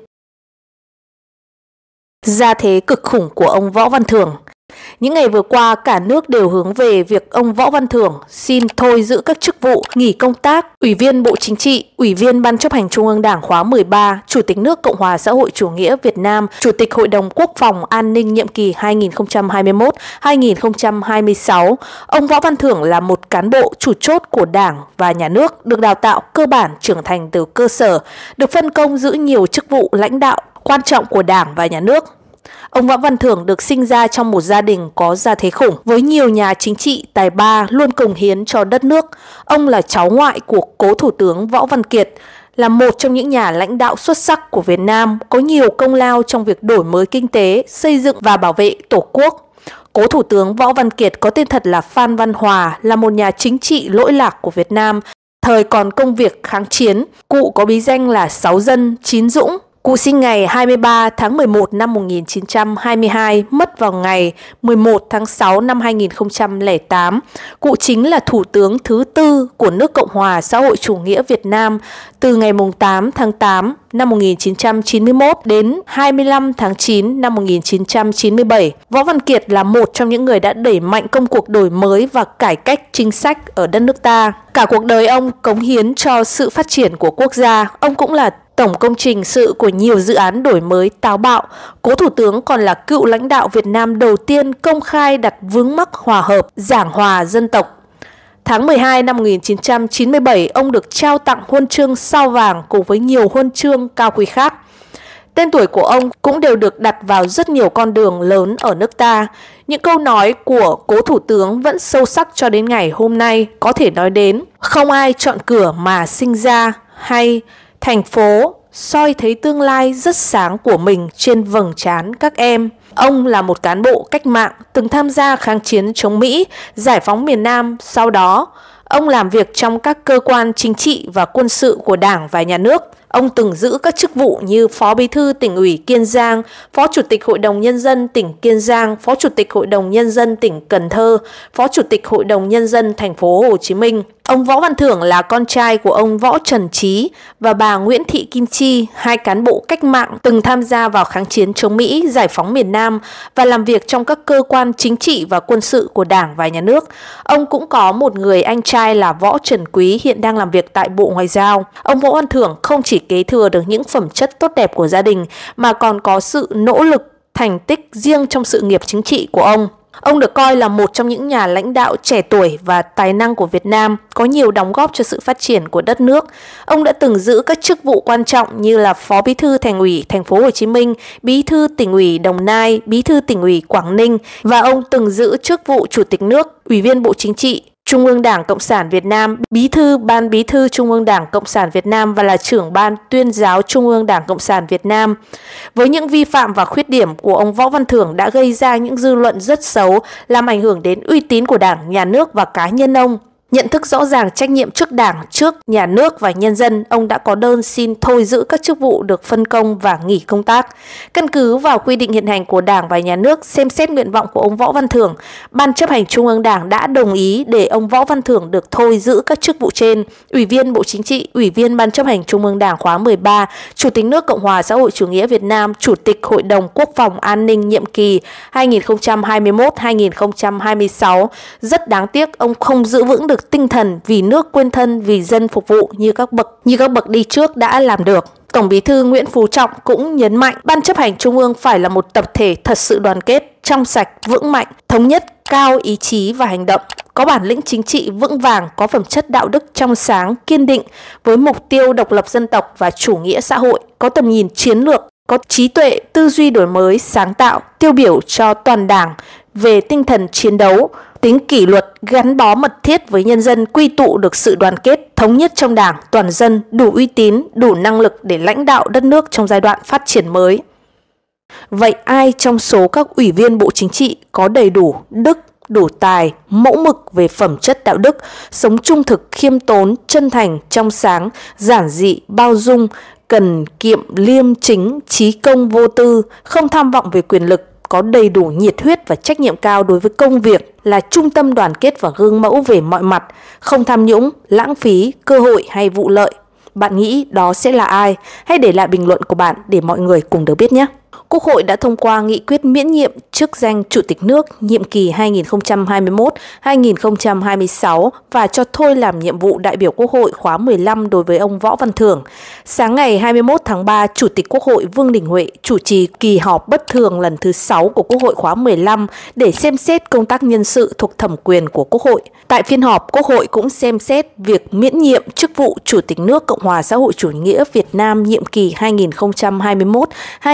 S1: Gia thế cực khủng của ông Võ Văn Thưởng. Những ngày vừa qua, cả nước đều hướng về việc ông Võ Văn Thưởng xin thôi giữ các chức vụ, nghỉ công tác, Ủy viên Bộ Chính trị, Ủy viên Ban chấp hành Trung ương Đảng khóa mười ba, Chủ tịch nước Cộng hòa xã hội chủ nghĩa Việt Nam, Chủ tịch Hội đồng Quốc phòng An ninh nhiệm kỳ hai nghìn không trăm hai mươi mốt đến hai nghìn không trăm hai mươi sáu. Ông Võ Văn Thưởng là một cán bộ chủ chốt của Đảng và nhà nước, được đào tạo cơ bản trưởng thành từ cơ sở, được phân công giữ nhiều chức vụ lãnh đạo quan trọng của Đảng và nhà nước. Ông Võ Văn Thưởng được sinh ra trong một gia đình có gia thế khủng, với nhiều nhà chính trị tài ba luôn cống hiến cho đất nước. Ông là cháu ngoại của cố Thủ tướng Võ Văn Kiệt, là một trong những nhà lãnh đạo xuất sắc của Việt Nam, có nhiều công lao trong việc đổi mới kinh tế, xây dựng và bảo vệ Tổ quốc. Cố Thủ tướng Võ Văn Kiệt có tên thật là Phan Văn Hòa, là một nhà chính trị lỗi lạc của Việt Nam. Thời còn công việc kháng chiến, cụ có bí danh là Sáu Dân, Chín Dũng. Cụ sinh ngày hai mươi ba tháng mười một năm một nghìn chín trăm hai mươi hai, mất vào ngày mười một tháng sáu năm hai nghìn không trăm lẻ tám. Cụ chính là Thủ tướng thứ tư của nước Cộng hòa xã hội chủ nghĩa Việt Nam từ ngày tám tháng tám năm một nghìn chín trăm chín mươi mốt đến hai mươi lăm tháng chín năm một nghìn chín trăm chín mươi bảy. Võ Văn Kiệt là một trong những người đã đẩy mạnh công cuộc đổi mới và cải cách chính sách ở đất nước ta. Cả cuộc đời ông cống hiến cho sự phát triển của quốc gia. Ông cũng là tổng công trình sự của nhiều dự án đổi mới táo bạo. Cố Thủ tướng còn là cựu lãnh đạo Việt Nam đầu tiên công khai đặt vướng mắc hòa hợp, giảng hòa dân tộc. Tháng mười hai năm một nghìn chín trăm chín mươi bảy, ông được trao tặng huân chương Sao vàng cùng với nhiều huân chương cao quý khác. Tên tuổi của ông cũng đều được đặt vào rất nhiều con đường lớn ở nước ta. Những câu nói của Cố Thủ tướng vẫn sâu sắc cho đến ngày hôm nay, có thể nói đến không ai chọn cửa mà sinh ra, hay thành phố soi thấy tương lai rất sáng của mình trên vầng trán các em. Ông là một cán bộ cách mạng, từng tham gia kháng chiến chống Mỹ, giải phóng miền Nam. Sau đó, ông làm việc trong các cơ quan chính trị và quân sự của Đảng và Nhà nước. Ông từng giữ các chức vụ như Phó Bí thư Tỉnh ủy Kiên Giang, Phó Chủ tịch Hội đồng Nhân dân tỉnh Kiên Giang, Phó Chủ tịch Hội đồng Nhân dân tỉnh Cần Thơ, Phó Chủ tịch Hội đồng Nhân dân thành phố Hồ Chí Minh. Ông Võ Văn Thưởng là con trai của ông Võ Trần Trí và bà Nguyễn Thị Kim Chi, hai cán bộ cách mạng từng tham gia vào kháng chiến chống Mỹ, giải phóng miền Nam và làm việc trong các cơ quan chính trị và quân sự của Đảng và Nhà nước. Ông cũng có một người anh trai là Võ Trần Quý, hiện đang làm việc tại Bộ Ngoại giao. Ông Võ Văn Thưởng không chỉ kế thừa được những phẩm chất tốt đẹp của gia đình mà còn có sự nỗ lực, thành tích riêng trong sự nghiệp chính trị của ông. Ông được coi là một trong những nhà lãnh đạo trẻ tuổi và tài năng của Việt Nam, có nhiều đóng góp cho sự phát triển của đất nước. Ông đã từng giữ các chức vụ quan trọng như là Phó Bí thư Thành ủy Thành phố Hồ Chí Minh, Bí thư Tỉnh ủy Đồng Nai, Bí thư Tỉnh ủy Quảng Ninh và ông từng giữ chức vụ Chủ tịch nước, Ủy viên Bộ Chính trị, Trung ương Đảng Cộng sản Việt Nam, Bí thư Ban Bí thư Trung ương Đảng Cộng sản Việt Nam và là trưởng Ban Tuyên giáo Trung ương Đảng Cộng sản Việt Nam. Với những vi phạm và khuyết điểm của ông Võ Văn Thưởng đã gây ra những dư luận rất xấu, làm ảnh hưởng đến uy tín của Đảng, Nhà nước và cá nhân ông. Nhận thức rõ ràng trách nhiệm trước Đảng, trước Nhà nước và nhân dân, ông đã có đơn xin thôi giữ các chức vụ được phân công và nghỉ công tác. Căn cứ vào quy định hiện hành của Đảng và Nhà nước, xem xét nguyện vọng của ông Võ Văn Thưởng, Ban chấp hành Trung ương Đảng đã đồng ý để ông Võ Văn Thưởng được thôi giữ các chức vụ trên: Ủy viên Bộ Chính trị, Ủy viên Ban chấp hành Trung ương Đảng khóa mười ba, Chủ tịch nước Cộng hòa xã hội chủ nghĩa Việt Nam, Chủ tịch Hội đồng Quốc phòng An ninh nhiệm kỳ hai nghìn không trăm hai mươi mốt đến hai nghìn không trăm hai mươi sáu. Rất đáng tiếc, ông không giữ vững được tinh thần vì nước quên thân, vì dân phục vụ như các bậc như các bậc đi trước đã làm được. Tổng Bí thư Nguyễn Phú Trọng cũng nhấn mạnh Ban chấp hành Trung ương phải là một tập thể thật sự đoàn kết, trong sạch, vững mạnh, thống nhất, cao ý chí và hành động, có bản lĩnh chính trị vững vàng, có phẩm chất đạo đức trong sáng, kiên định với mục tiêu độc lập dân tộc và chủ nghĩa xã hội, có tầm nhìn chiến lược, có trí tuệ, tư duy đổi mới, sáng tạo, tiêu biểu cho toàn Đảng về tinh thần chiến đấu, tính kỷ luật, gắn bó mật thiết với nhân dân, quy tụ được sự đoàn kết, thống nhất trong Đảng, toàn dân, đủ uy tín, đủ năng lực để lãnh đạo đất nước trong giai đoạn phát triển mới. Vậy ai trong số các ủy viên Bộ Chính trị có đầy đủ đức, đủ tài, mẫu mực về phẩm chất đạo đức, sống trung thực, khiêm tốn, chân thành, trong sáng, giản dị, bao dung, cần kiệm, liêm chính, trí công vô tư, không tham vọng về quyền lực, có đầy đủ nhiệt huyết và trách nhiệm cao đối với công việc, là trung tâm đoàn kết và gương mẫu về mọi mặt, không tham nhũng, lãng phí, cơ hội hay vụ lợi. Bạn nghĩ đó sẽ là ai? Hãy để lại bình luận của bạn để mọi người cùng được biết nhé! Quốc hội đã thông qua nghị quyết miễn nhiệm chức danh Chủ tịch nước nhiệm kỳ hai nghìn không trăm hai mươi mốt đến hai nghìn không trăm hai mươi sáu và cho thôi làm nhiệm vụ đại biểu Quốc hội khóa mười lăm đối với ông Võ Văn Thưởng. Sáng ngày hai mươi mốt tháng ba, Chủ tịch Quốc hội Vương Đình Huệ chủ trì kỳ họp bất thường lần thứ sáu của Quốc hội khóa mười lăm để xem xét công tác nhân sự thuộc thẩm quyền của Quốc hội. Tại phiên họp, Quốc hội cũng xem xét việc miễn nhiệm chức vụ Chủ tịch nước Cộng hòa xã hội chủ nghĩa Việt Nam nhiệm kỳ hai nghìn không trăm hai mươi mốt đến hai nghìn không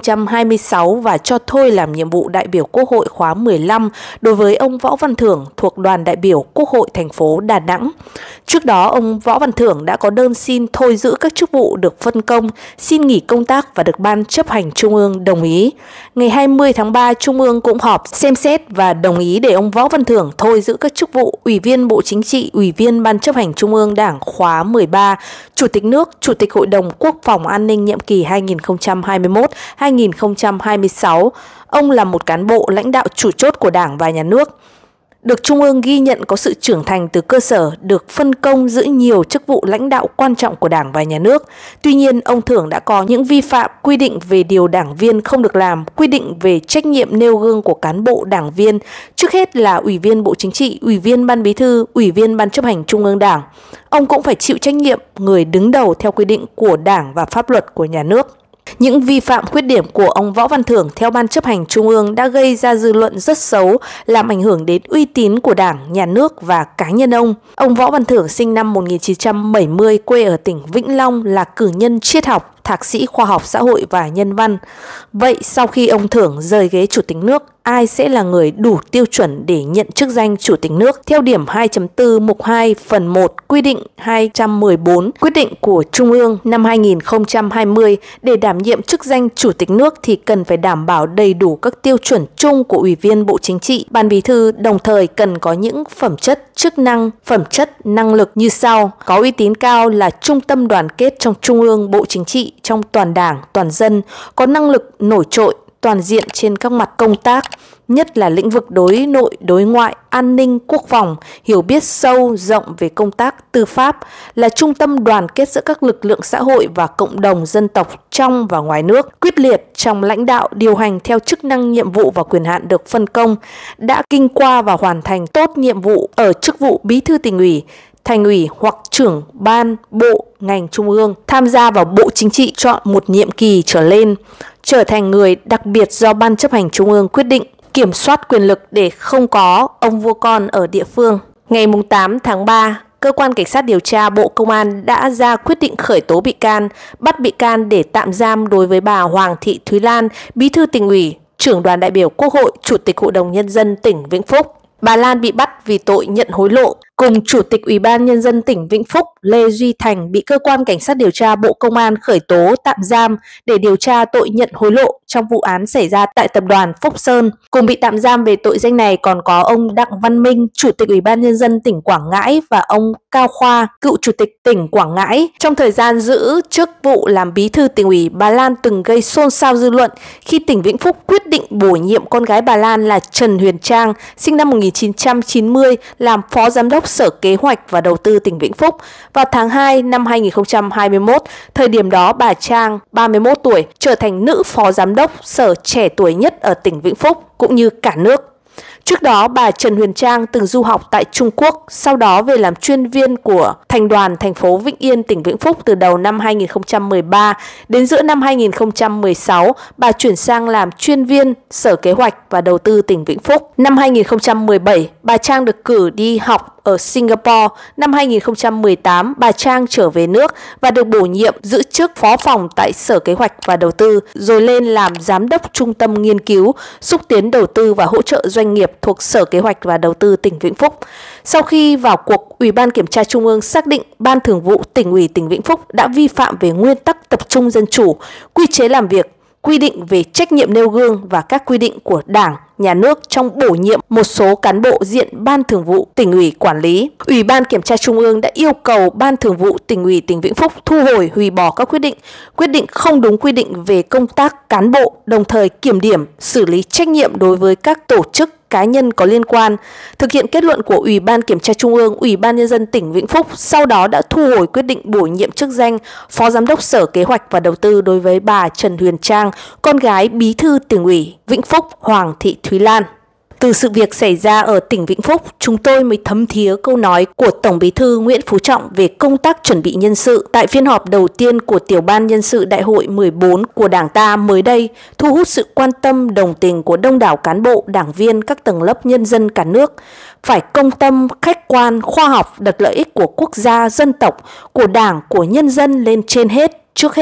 S1: trăm hai mươi sáu và cho thôi làm nhiệm vụ đại biểu Quốc hội khóa mười lăm đối với ông Võ Văn Thưởng thuộc đoàn đại biểu Quốc hội thành phố Đà Nẵng. Trước đó, ông Võ Văn Thưởng đã có đơn xin thôi giữ các chức vụ được phân công, xin nghỉ công tác và được Ban chấp hành Trung ương đồng ý. Ngày hai mươi tháng ba, Trung ương cũng họp xem xét và đồng ý để ông Võ Văn Thưởng thôi giữ các chức vụ Ủy viên Bộ Chính trị, Ủy viên Ban chấp hành Trung ương Đảng khóa mười ba, Chủ tịch nước, Chủ tịch Hội đồng Quốc phòng An ninh nhiệm kỳ hai nghìn không trăm hai mươi mốt đến hai nghìn không trăm hai mươi sáu. Ông là một cán bộ lãnh đạo chủ chốt của Đảng và Nhà nước, được Trung ương ghi nhận có sự trưởng thành từ cơ sở, được phân công giữ nhiều chức vụ lãnh đạo quan trọng của Đảng và Nhà nước. Tuy nhiên, ông Thưởng đã có những vi phạm quy định về điều đảng viên không được làm, quy định về trách nhiệm nêu gương của cán bộ đảng viên, trước hết là Ủy viên Bộ Chính trị, Ủy viên Ban Bí thư, Ủy viên Ban chấp hành Trung ương Đảng. Ông cũng phải chịu trách nhiệm người đứng đầu theo quy định của Đảng và pháp luật của Nhà nước. Những vi phạm khuyết điểm của ông Võ Văn Thưởng theo Ban chấp hành Trung ương đã gây ra dư luận rất xấu, làm ảnh hưởng đến uy tín của Đảng, Nhà nước và cá nhân ông. Ông Võ Văn Thưởng sinh năm một nghìn chín trăm bảy mươi, quê ở tỉnh Vĩnh Long, là cử nhân triết học, thạc sĩ khoa học xã hội và nhân văn. Vậy sau khi ông Thưởng rời ghế Chủ tịch nước, ai sẽ là người đủ tiêu chuẩn để nhận chức danh Chủ tịch nước? Theo điểm hai chấm bốn mục hai phần một quy định hai trăm mười bốn quyết định của Trung ương năm hai nghìn không trăm hai mươi, để đảm nhiệm chức danh Chủ tịch nước thì cần phải đảm bảo đầy đủ các tiêu chuẩn chung của Ủy viên Bộ Chính trị, Ban Bí thư, đồng thời cần có những phẩm chất, chức năng, phẩm chất, năng lực như sau: có uy tín cao, là trung tâm đoàn kết trong Trung ương, Bộ Chính trị, trong toàn Đảng, toàn dân, có năng lực nổi trội, toàn diện trên các mặt công tác, nhất là lĩnh vực đối nội, đối ngoại, an ninh, quốc phòng, hiểu biết sâu rộng về công tác tư pháp, là trung tâm đoàn kết giữa các lực lượng xã hội và cộng đồng dân tộc trong và ngoài nước, quyết liệt trong lãnh đạo, điều hành theo chức năng, nhiệm vụ và quyền hạn được phân công, đã kinh qua và hoàn thành tốt nhiệm vụ ở chức vụ Bí thư Tỉnh ủy, Thành ủy hoặc trưởng ban, bộ, ngành Trung ương, tham gia vào Bộ Chính trị chọn một nhiệm kỳ trở lên, trở thành người đặc biệt do Ban chấp hành Trung ương quyết định, kiểm soát quyền lực để không có ông vua con ở địa phương. Ngày tám tháng ba, Cơ quan Cảnh sát điều tra Bộ Công an đã ra quyết định khởi tố bị can, bắt bị can để tạm giam đối với bà Hoàng Thị Thúy Lan, Bí thư Tỉnh ủy, trưởng đoàn đại biểu Quốc hội, Chủ tịch Hội đồng Nhân dân tỉnh Vĩnh Phúc. Bà Lan bị bắt vì tội nhận hối lộ, cùng Chủ tịch Ủy ban Nhân dân tỉnh Vĩnh Phúc Lê Duy Thành bị Cơ quan Cảnh sát điều tra Bộ Công an khởi tố tạm giam để điều tra tội nhận hối lộ trong vụ án xảy ra tại Tập đoàn Phúc Sơn. Cùng bị tạm giam về tội danh này còn có ông Đặng Văn Minh, Chủ tịch Ủy ban Nhân dân tỉnh Quảng Ngãi, và ông Cao Khoa, cựu Chủ tịch tỉnh Quảng Ngãi. Trong thời gian giữ chức vụ làm Bí thư Tỉnh ủy, bà Lan từng gây xôn xao dư luận khi tỉnh Vĩnh Phúc quyết định bổ nhiệm con gái bà Lan là Trần Huyền Trang, sinh năm một nghìn chín trăm chín mươi, làm Phó Giám đốc Sở Kế hoạch và Đầu tư tỉnh Vĩnh Phúc. Vào tháng hai năm hai nghìn không trăm hai mươi mốt, thời điểm đó bà Trang, ba mươi mốt tuổi, trở thành nữ Phó Giám đốc Sở trẻ tuổi nhất ở tỉnh Vĩnh Phúc cũng như cả nước. Trước đó, bà Trần Huyền Trang từng du học tại Trung Quốc, sau đó về làm chuyên viên của Thành đoàn thành phố Vĩnh Yên, tỉnh Vĩnh Phúc từ đầu năm hai nghìn không trăm mười ba. Đến giữa năm hai nghìn không trăm mười sáu, bà chuyển sang làm chuyên viên Sở Kế hoạch và Đầu tư tỉnh Vĩnh Phúc. Năm hai nghìn không trăm mười bảy, bà Trang được cử đi học ở Singapore. Năm hai nghìn không trăm mười tám, bà Trang trở về nước và được bổ nhiệm giữ chức phó phòng tại Sở Kế hoạch và Đầu tư, rồi lên làm giám đốc Trung tâm Nghiên cứu, xúc tiến đầu tư và hỗ trợ doanh nghiệp thuộc Sở Kế hoạch và Đầu tư tỉnh Vĩnh Phúc. Sau khi vào cuộc, Ủy ban Kiểm tra Trung ương xác định Ban Thường vụ Tỉnh ủy tỉnh Vĩnh Phúc đã vi phạm về nguyên tắc tập trung dân chủ, quy chế làm việc, quy định về trách nhiệm nêu gương và các quy định của Đảng, Nhà nước trong bổ nhiệm một số cán bộ diện Ban Thường vụ Tỉnh ủy quản lý. Ủy ban Kiểm tra Trung ương đã yêu cầu Ban Thường vụ Tỉnh ủy tỉnh Vĩnh Phúc thu hồi, hủy bỏ các quyết định, quyết định không đúng quy định về công tác cán bộ, đồng thời kiểm điểm, xử lý trách nhiệm đối với các tổ chức, cá nhân có liên quan. Thực hiện kết luận của Ủy ban Kiểm tra Trung ương, Ủy ban Nhân dân tỉnh Vĩnh Phúc sau đó đã thu hồi quyết định bổ nhiệm chức danh Phó Giám đốc Sở Kế hoạch và Đầu tư đối với bà Trần Huyền Trang, con gái Bí thư Tỉnh ủy Vĩnh Phúc Hoàng Thị Thúy Lan. Từ sự việc xảy ra ở tỉnh Vĩnh Phúc, chúng tôi mới thấm thía câu nói của Tổng Bí thư Nguyễn Phú Trọng về công tác chuẩn bị nhân sự tại phiên họp đầu tiên của Tiểu ban Nhân sự Đại hội mười bốn của Đảng ta mới đây, thu hút sự quan tâm đồng tình của đông đảo cán bộ, đảng viên, các tầng lớp nhân dân cả nước. Phải công tâm, khách quan, khoa học, đặt lợi ích của quốc gia, dân tộc, của Đảng, của nhân dân lên trên hết, trước hết.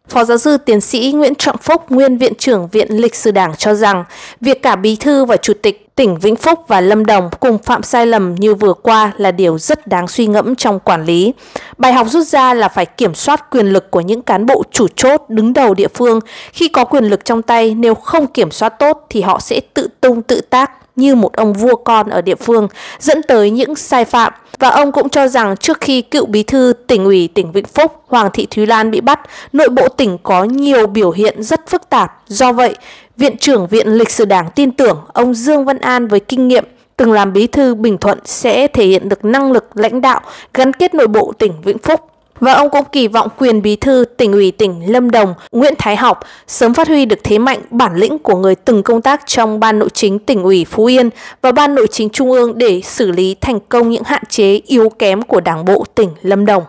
S1: Phó giáo sư tiến sĩ Nguyễn Trọng Phúc, nguyên Viện trưởng Viện Lịch sử Đảng cho rằng, việc cả Bí thư và Chủ tịch tỉnh Vĩnh Phúc và Lâm Đồng cùng phạm sai lầm như vừa qua là điều rất đáng suy ngẫm trong quản lý. Bài học rút ra là phải kiểm soát quyền lực của những cán bộ chủ chốt đứng đầu địa phương. Khi có quyền lực trong tay, nếu không kiểm soát tốt thì họ sẽ tự tung tự tác như một ông vua con ở địa phương, dẫn tới những sai phạm. Và ông cũng cho rằng trước khi cựu bí thư tỉnh ủy tỉnh Vĩnh Phúc Hoàng Thị Thúy Lan bị bắt, nội bộ tỉnh có nhiều biểu hiện rất phức tạp. Do vậy, Viện trưởng Viện Lịch sử Đảng tin tưởng ông Dương Văn An với kinh nghiệm từng làm bí thư Bình Thuận sẽ thể hiện được năng lực lãnh đạo, gắn kết nội bộ tỉnh Vĩnh Phúc. Và ông cũng kỳ vọng quyền bí thư tỉnh ủy tỉnh Lâm Đồng Nguyễn Thái Học sớm phát huy được thế mạnh bản lĩnh của người từng công tác trong Ban Nội chính tỉnh ủy Phú Yên và Ban Nội chính Trung ương để xử lý thành công những hạn chế yếu kém của Đảng bộ tỉnh Lâm Đồng.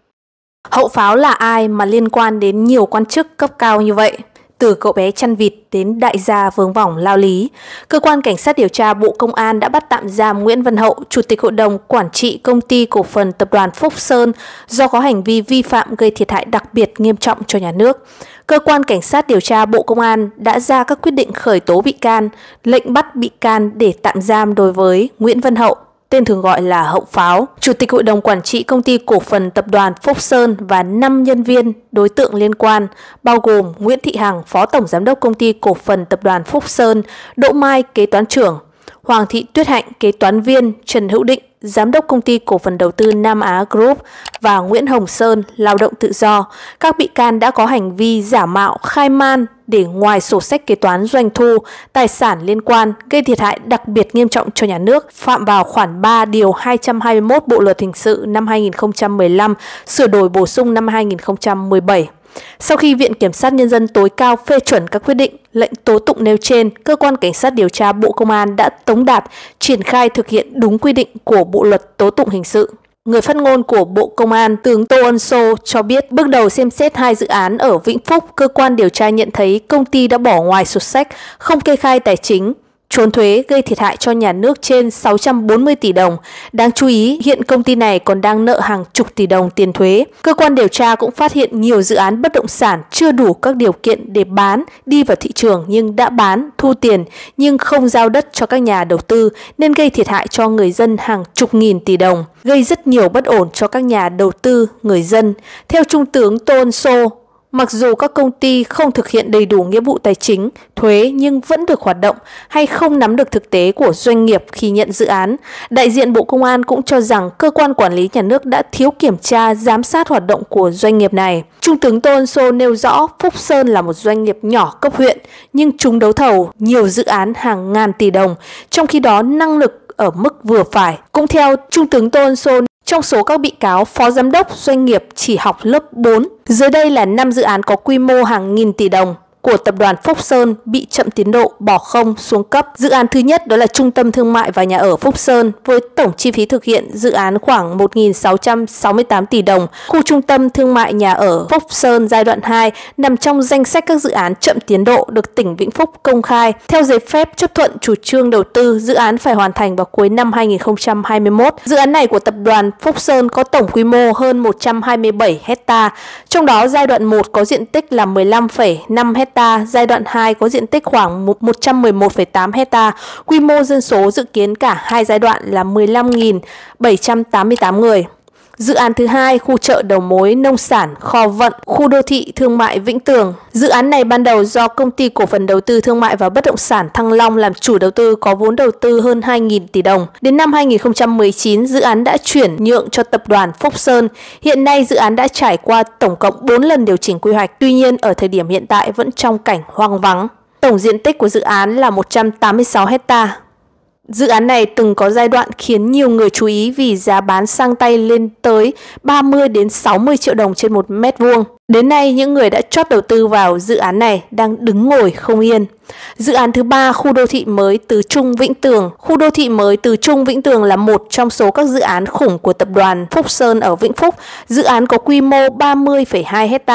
S1: Hậu pháo là ai mà liên quan đến nhiều quan chức cấp cao như vậy? Từ cậu bé chăn vịt đến đại gia vướng vòng lao lý, Cơ quan Cảnh sát điều tra Bộ Công an đã bắt tạm giam Nguyễn Văn Hậu, Chủ tịch Hội đồng Quản trị Công ty Cổ phần Tập đoàn Phúc Sơn do có hành vi vi phạm gây thiệt hại đặc biệt nghiêm trọng cho nhà nước. Cơ quan Cảnh sát điều tra Bộ Công an đã ra các quyết định khởi tố bị can, lệnh bắt bị can để tạm giam đối với Nguyễn Văn Hậu, tên thường gọi là Hậu Pháo, Chủ tịch Hội đồng Quản trị Công ty Cổ phần Tập đoàn Phúc Sơn và năm nhân viên đối tượng liên quan, bao gồm Nguyễn Thị Hằng, Phó Tổng Giám đốc Công ty Cổ phần Tập đoàn Phúc Sơn, Đỗ Mai, Kế toán trưởng, Hoàng Thị Tuyết Hạnh, Kế toán viên, Trần Hữu Định, Giám đốc Công ty Cổ phần Đầu tư Nam Á Group và Nguyễn Hồng Sơn, lao động tự do. Các bị can đã có hành vi giả mạo, khai man để ngoài sổ sách kế toán doanh thu, tài sản liên quan, gây thiệt hại đặc biệt nghiêm trọng cho nhà nước, phạm vào khoản ba điều hai trăm hai mươi mốt Bộ luật hình sự năm hai nghìn không trăm mười lăm, sửa đổi bổ sung năm hai nghìn không trăm mười bảy. Sau khi Viện Kiểm sát Nhân dân tối cao phê chuẩn các quyết định, lệnh tố tụng nêu trên, Cơ quan Cảnh sát điều tra Bộ Công an đã tống đạt triển khai thực hiện đúng quy định của Bộ luật tố tụng hình sự. Người phát ngôn của Bộ Công an, tướng Tô Ân Sô cho biết bước đầu xem xét hai dự án ở Vĩnh Phúc, cơ quan điều tra nhận thấy công ty đã bỏ ngoài sổ sách, không kê khai tài chính, trốn thuế gây thiệt hại cho nhà nước trên sáu trăm bốn mươi tỷ đồng. Đáng chú ý, hiện công ty này còn đang nợ hàng chục tỷ đồng tiền thuế. Cơ quan điều tra cũng phát hiện nhiều dự án bất động sản chưa đủ các điều kiện để bán, đi vào thị trường nhưng đã bán, thu tiền nhưng không giao đất cho các nhà đầu tư nên gây thiệt hại cho người dân hàng chục nghìn tỷ đồng, gây rất nhiều bất ổn cho các nhà đầu tư, người dân. Theo Trung tướng Tô Ân Sô, mặc dù các công ty không thực hiện đầy đủ nghĩa vụ tài chính, thuế nhưng vẫn được hoạt động hay không nắm được thực tế của doanh nghiệp khi nhận dự án. Đại diện Bộ Công an cũng cho rằng cơ quan quản lý nhà nước đã thiếu kiểm tra, giám sát hoạt động của doanh nghiệp này. Trung tướng Tô Ân Sô nêu rõ Phúc Sơn là một doanh nghiệp nhỏ cấp huyện nhưng trúng đấu thầu nhiều dự án hàng ngàn tỷ đồng, trong khi đó năng lực ở mức vừa phải. Cũng theo Trung tướng Tô Ân Sô, trong số các bị cáo, phó giám đốc doanh nghiệp chỉ học lớp bốn. Dưới đây là năm dự án có quy mô hàng nghìn tỷ đồng của tập đoàn Phúc Sơn bị chậm tiến độ, bỏ không, xuống cấp. Dự án thứ nhất đó là Trung tâm Thương mại và Nhà ở Phúc Sơn với tổng chi phí thực hiện dự án khoảng một nghìn sáu trăm sáu mươi tám tỷ đồng. Khu Trung tâm Thương mại Nhà ở Phúc Sơn giai đoạn hai nằm trong danh sách các dự án chậm tiến độ được tỉnh Vĩnh Phúc công khai. Theo giấy phép chấp thuận chủ trương đầu tư, dự án phải hoàn thành vào cuối năm hai nghìn không trăm hai mươi mốt. Dự án này của tập đoàn Phúc Sơn có tổng quy mô hơn một trăm hai mươi bảy hecta, trong đó giai đoạn một có diện tích là mười lăm phẩy năm hecta. Giai đoạn hai có diện tích khoảng một trăm mười một phẩy tám hecta, quy mô dân số dự kiến cả hai giai đoạn là mười lăm nghìn bảy trăm tám mươi tám người. Dự án thứ hai, khu chợ đầu mối nông sản Kho Vận, khu đô thị thương mại Vĩnh Tường. Dự án này ban đầu do Công ty Cổ phần Đầu tư Thương mại và Bất động sản Thăng Long làm chủ đầu tư, có vốn đầu tư hơn hai nghìn tỷ đồng. Đến năm hai nghìn không trăm mười chín, dự án đã chuyển nhượng cho tập đoàn Phúc Sơn. Hiện nay dự án đã trải qua tổng cộng bốn lần điều chỉnh quy hoạch, tuy nhiên ở thời điểm hiện tại vẫn trong cảnh hoang vắng. Tổng diện tích của dự án là một trăm tám mươi sáu hecta. Dự án này từng có giai đoạn khiến nhiều người chú ý vì giá bán sang tay lên tới ba mươi đến sáu mươi triệu đồng trên một mét vuông. Đến nay, những người đã chót đầu tư vào dự án này đang đứng ngồi không yên. Dự án thứ ba, khu đô thị mới Tứ Trung Vĩnh Tường. Khu đô thị mới Tứ Trung Vĩnh Tường là một trong số các dự án khủng của tập đoàn Phúc Sơn ở Vĩnh Phúc. Dự án có quy mô ba mươi phẩy hai hecta.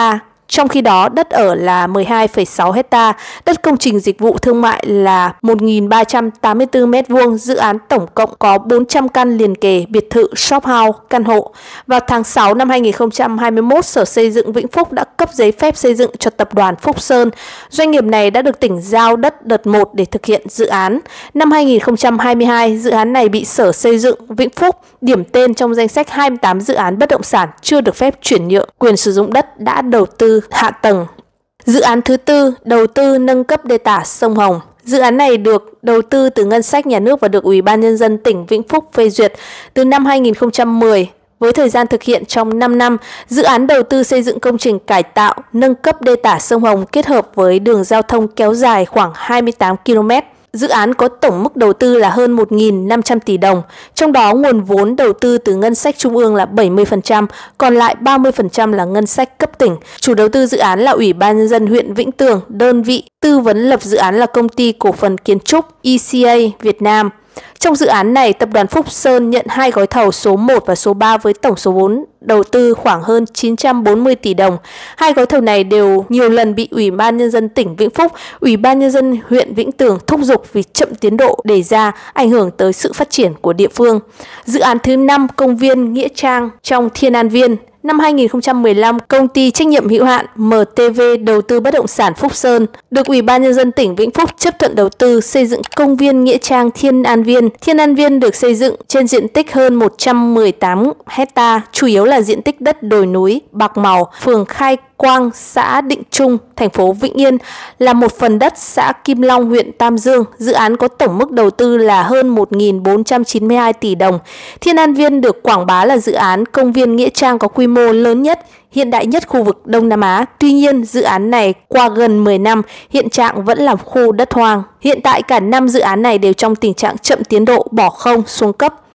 S1: Trong khi đó, đất ở là mười hai phẩy sáu ha, đất công trình dịch vụ thương mại là một nghìn ba trăm tám mươi tư mét vuông. Dự án tổng cộng có bốn trăm căn liền kề, biệt thự, shop house, căn hộ. Vào tháng sáu năm hai nghìn không trăm hai mươi mốt, Sở Xây dựng Vĩnh Phúc đã cấp giấy phép xây dựng cho tập đoàn Phúc Sơn. Doanh nghiệp này đã được tỉnh giao đất đợt một để thực hiện dự án. Năm hai nghìn không trăm hai mươi hai, dự án này bị Sở Xây dựng Vĩnh Phúc điểm tên trong danh sách hai mươi tám dự án bất động sản chưa được phép chuyển nhượng quyền sử dụng đất đã đầu tư hạ tầng. Dự án thứ tư, đầu tư nâng cấp đê tả sông Hồng. Dự án này được đầu tư từ ngân sách nhà nước và được Ủy ban Nhân dân tỉnh Vĩnh Phúc phê duyệt từ năm hai nghìn không trăm mười. Với thời gian thực hiện trong năm năm, dự án đầu tư xây dựng công trình cải tạo, nâng cấp đê tả sông Hồng kết hợp với đường giao thông kéo dài khoảng hai mươi tám ki lô mét. Dự án có tổng mức đầu tư là hơn một nghìn năm trăm tỷ đồng, trong đó nguồn vốn đầu tư từ ngân sách trung ương là bảy mươi phần trăm, còn lại ba mươi phần trăm là ngân sách cấp tỉnh. Chủ đầu tư dự án là Ủy ban Nhân dân huyện Vĩnh Tường, đơn vị tư vấn lập dự án là Công ty Cổ phần Kiến trúc e xê a Việt Nam. Trong dự án này, tập đoàn Phúc Sơn nhận hai gói thầu số một và số ba với tổng số vốn đầu tư khoảng hơn chín trăm bốn mươi tỷ đồng. Hai gói thầu này đều nhiều lần bị Ủy ban Nhân dân tỉnh Vĩnh Phúc, Ủy ban Nhân dân huyện Vĩnh Tường thúc giục vì chậm tiến độ đề ra, ảnh hưởng tới sự phát triển của địa phương. Dự án thứ năm, công viên Nghĩa Trang trong Thiên An Viên. Năm hai nghìn không trăm mười lăm, công ty trách nhiệm hữu hạn em tê vê đầu tư bất động sản Phúc Sơn được Ủy ban Nhân dân tỉnh Vĩnh Phúc chấp thuận đầu tư xây dựng công viên Nghĩa Trang Thiên An Viên. Thiên An Viên được xây dựng trên diện tích hơn một trăm mười tám ha, chủ yếu là diện tích đất đồi núi, bạc màu, phường Khai Quang, xã Định Trung, thành phố Vĩnh Yên, là một phần đất xã Kim Long, huyện Tam Dương. Dự án có tổng mức đầu tư là hơn một nghìn bốn trăm chín mươi hai tỷ đồng. Thiên An Viên được quảng bá là dự án công viên Nghĩa Trang có quy mô lớn nhất, hiện đại nhất khu vực Đông Nam Á. Tuy nhiên, dự án này qua gần mười năm, hiện trạng vẫn là khu đất hoang. Hiện tại cả năm dự án này đều trong tình trạng chậm tiến độ, bỏ không, xuống cấp.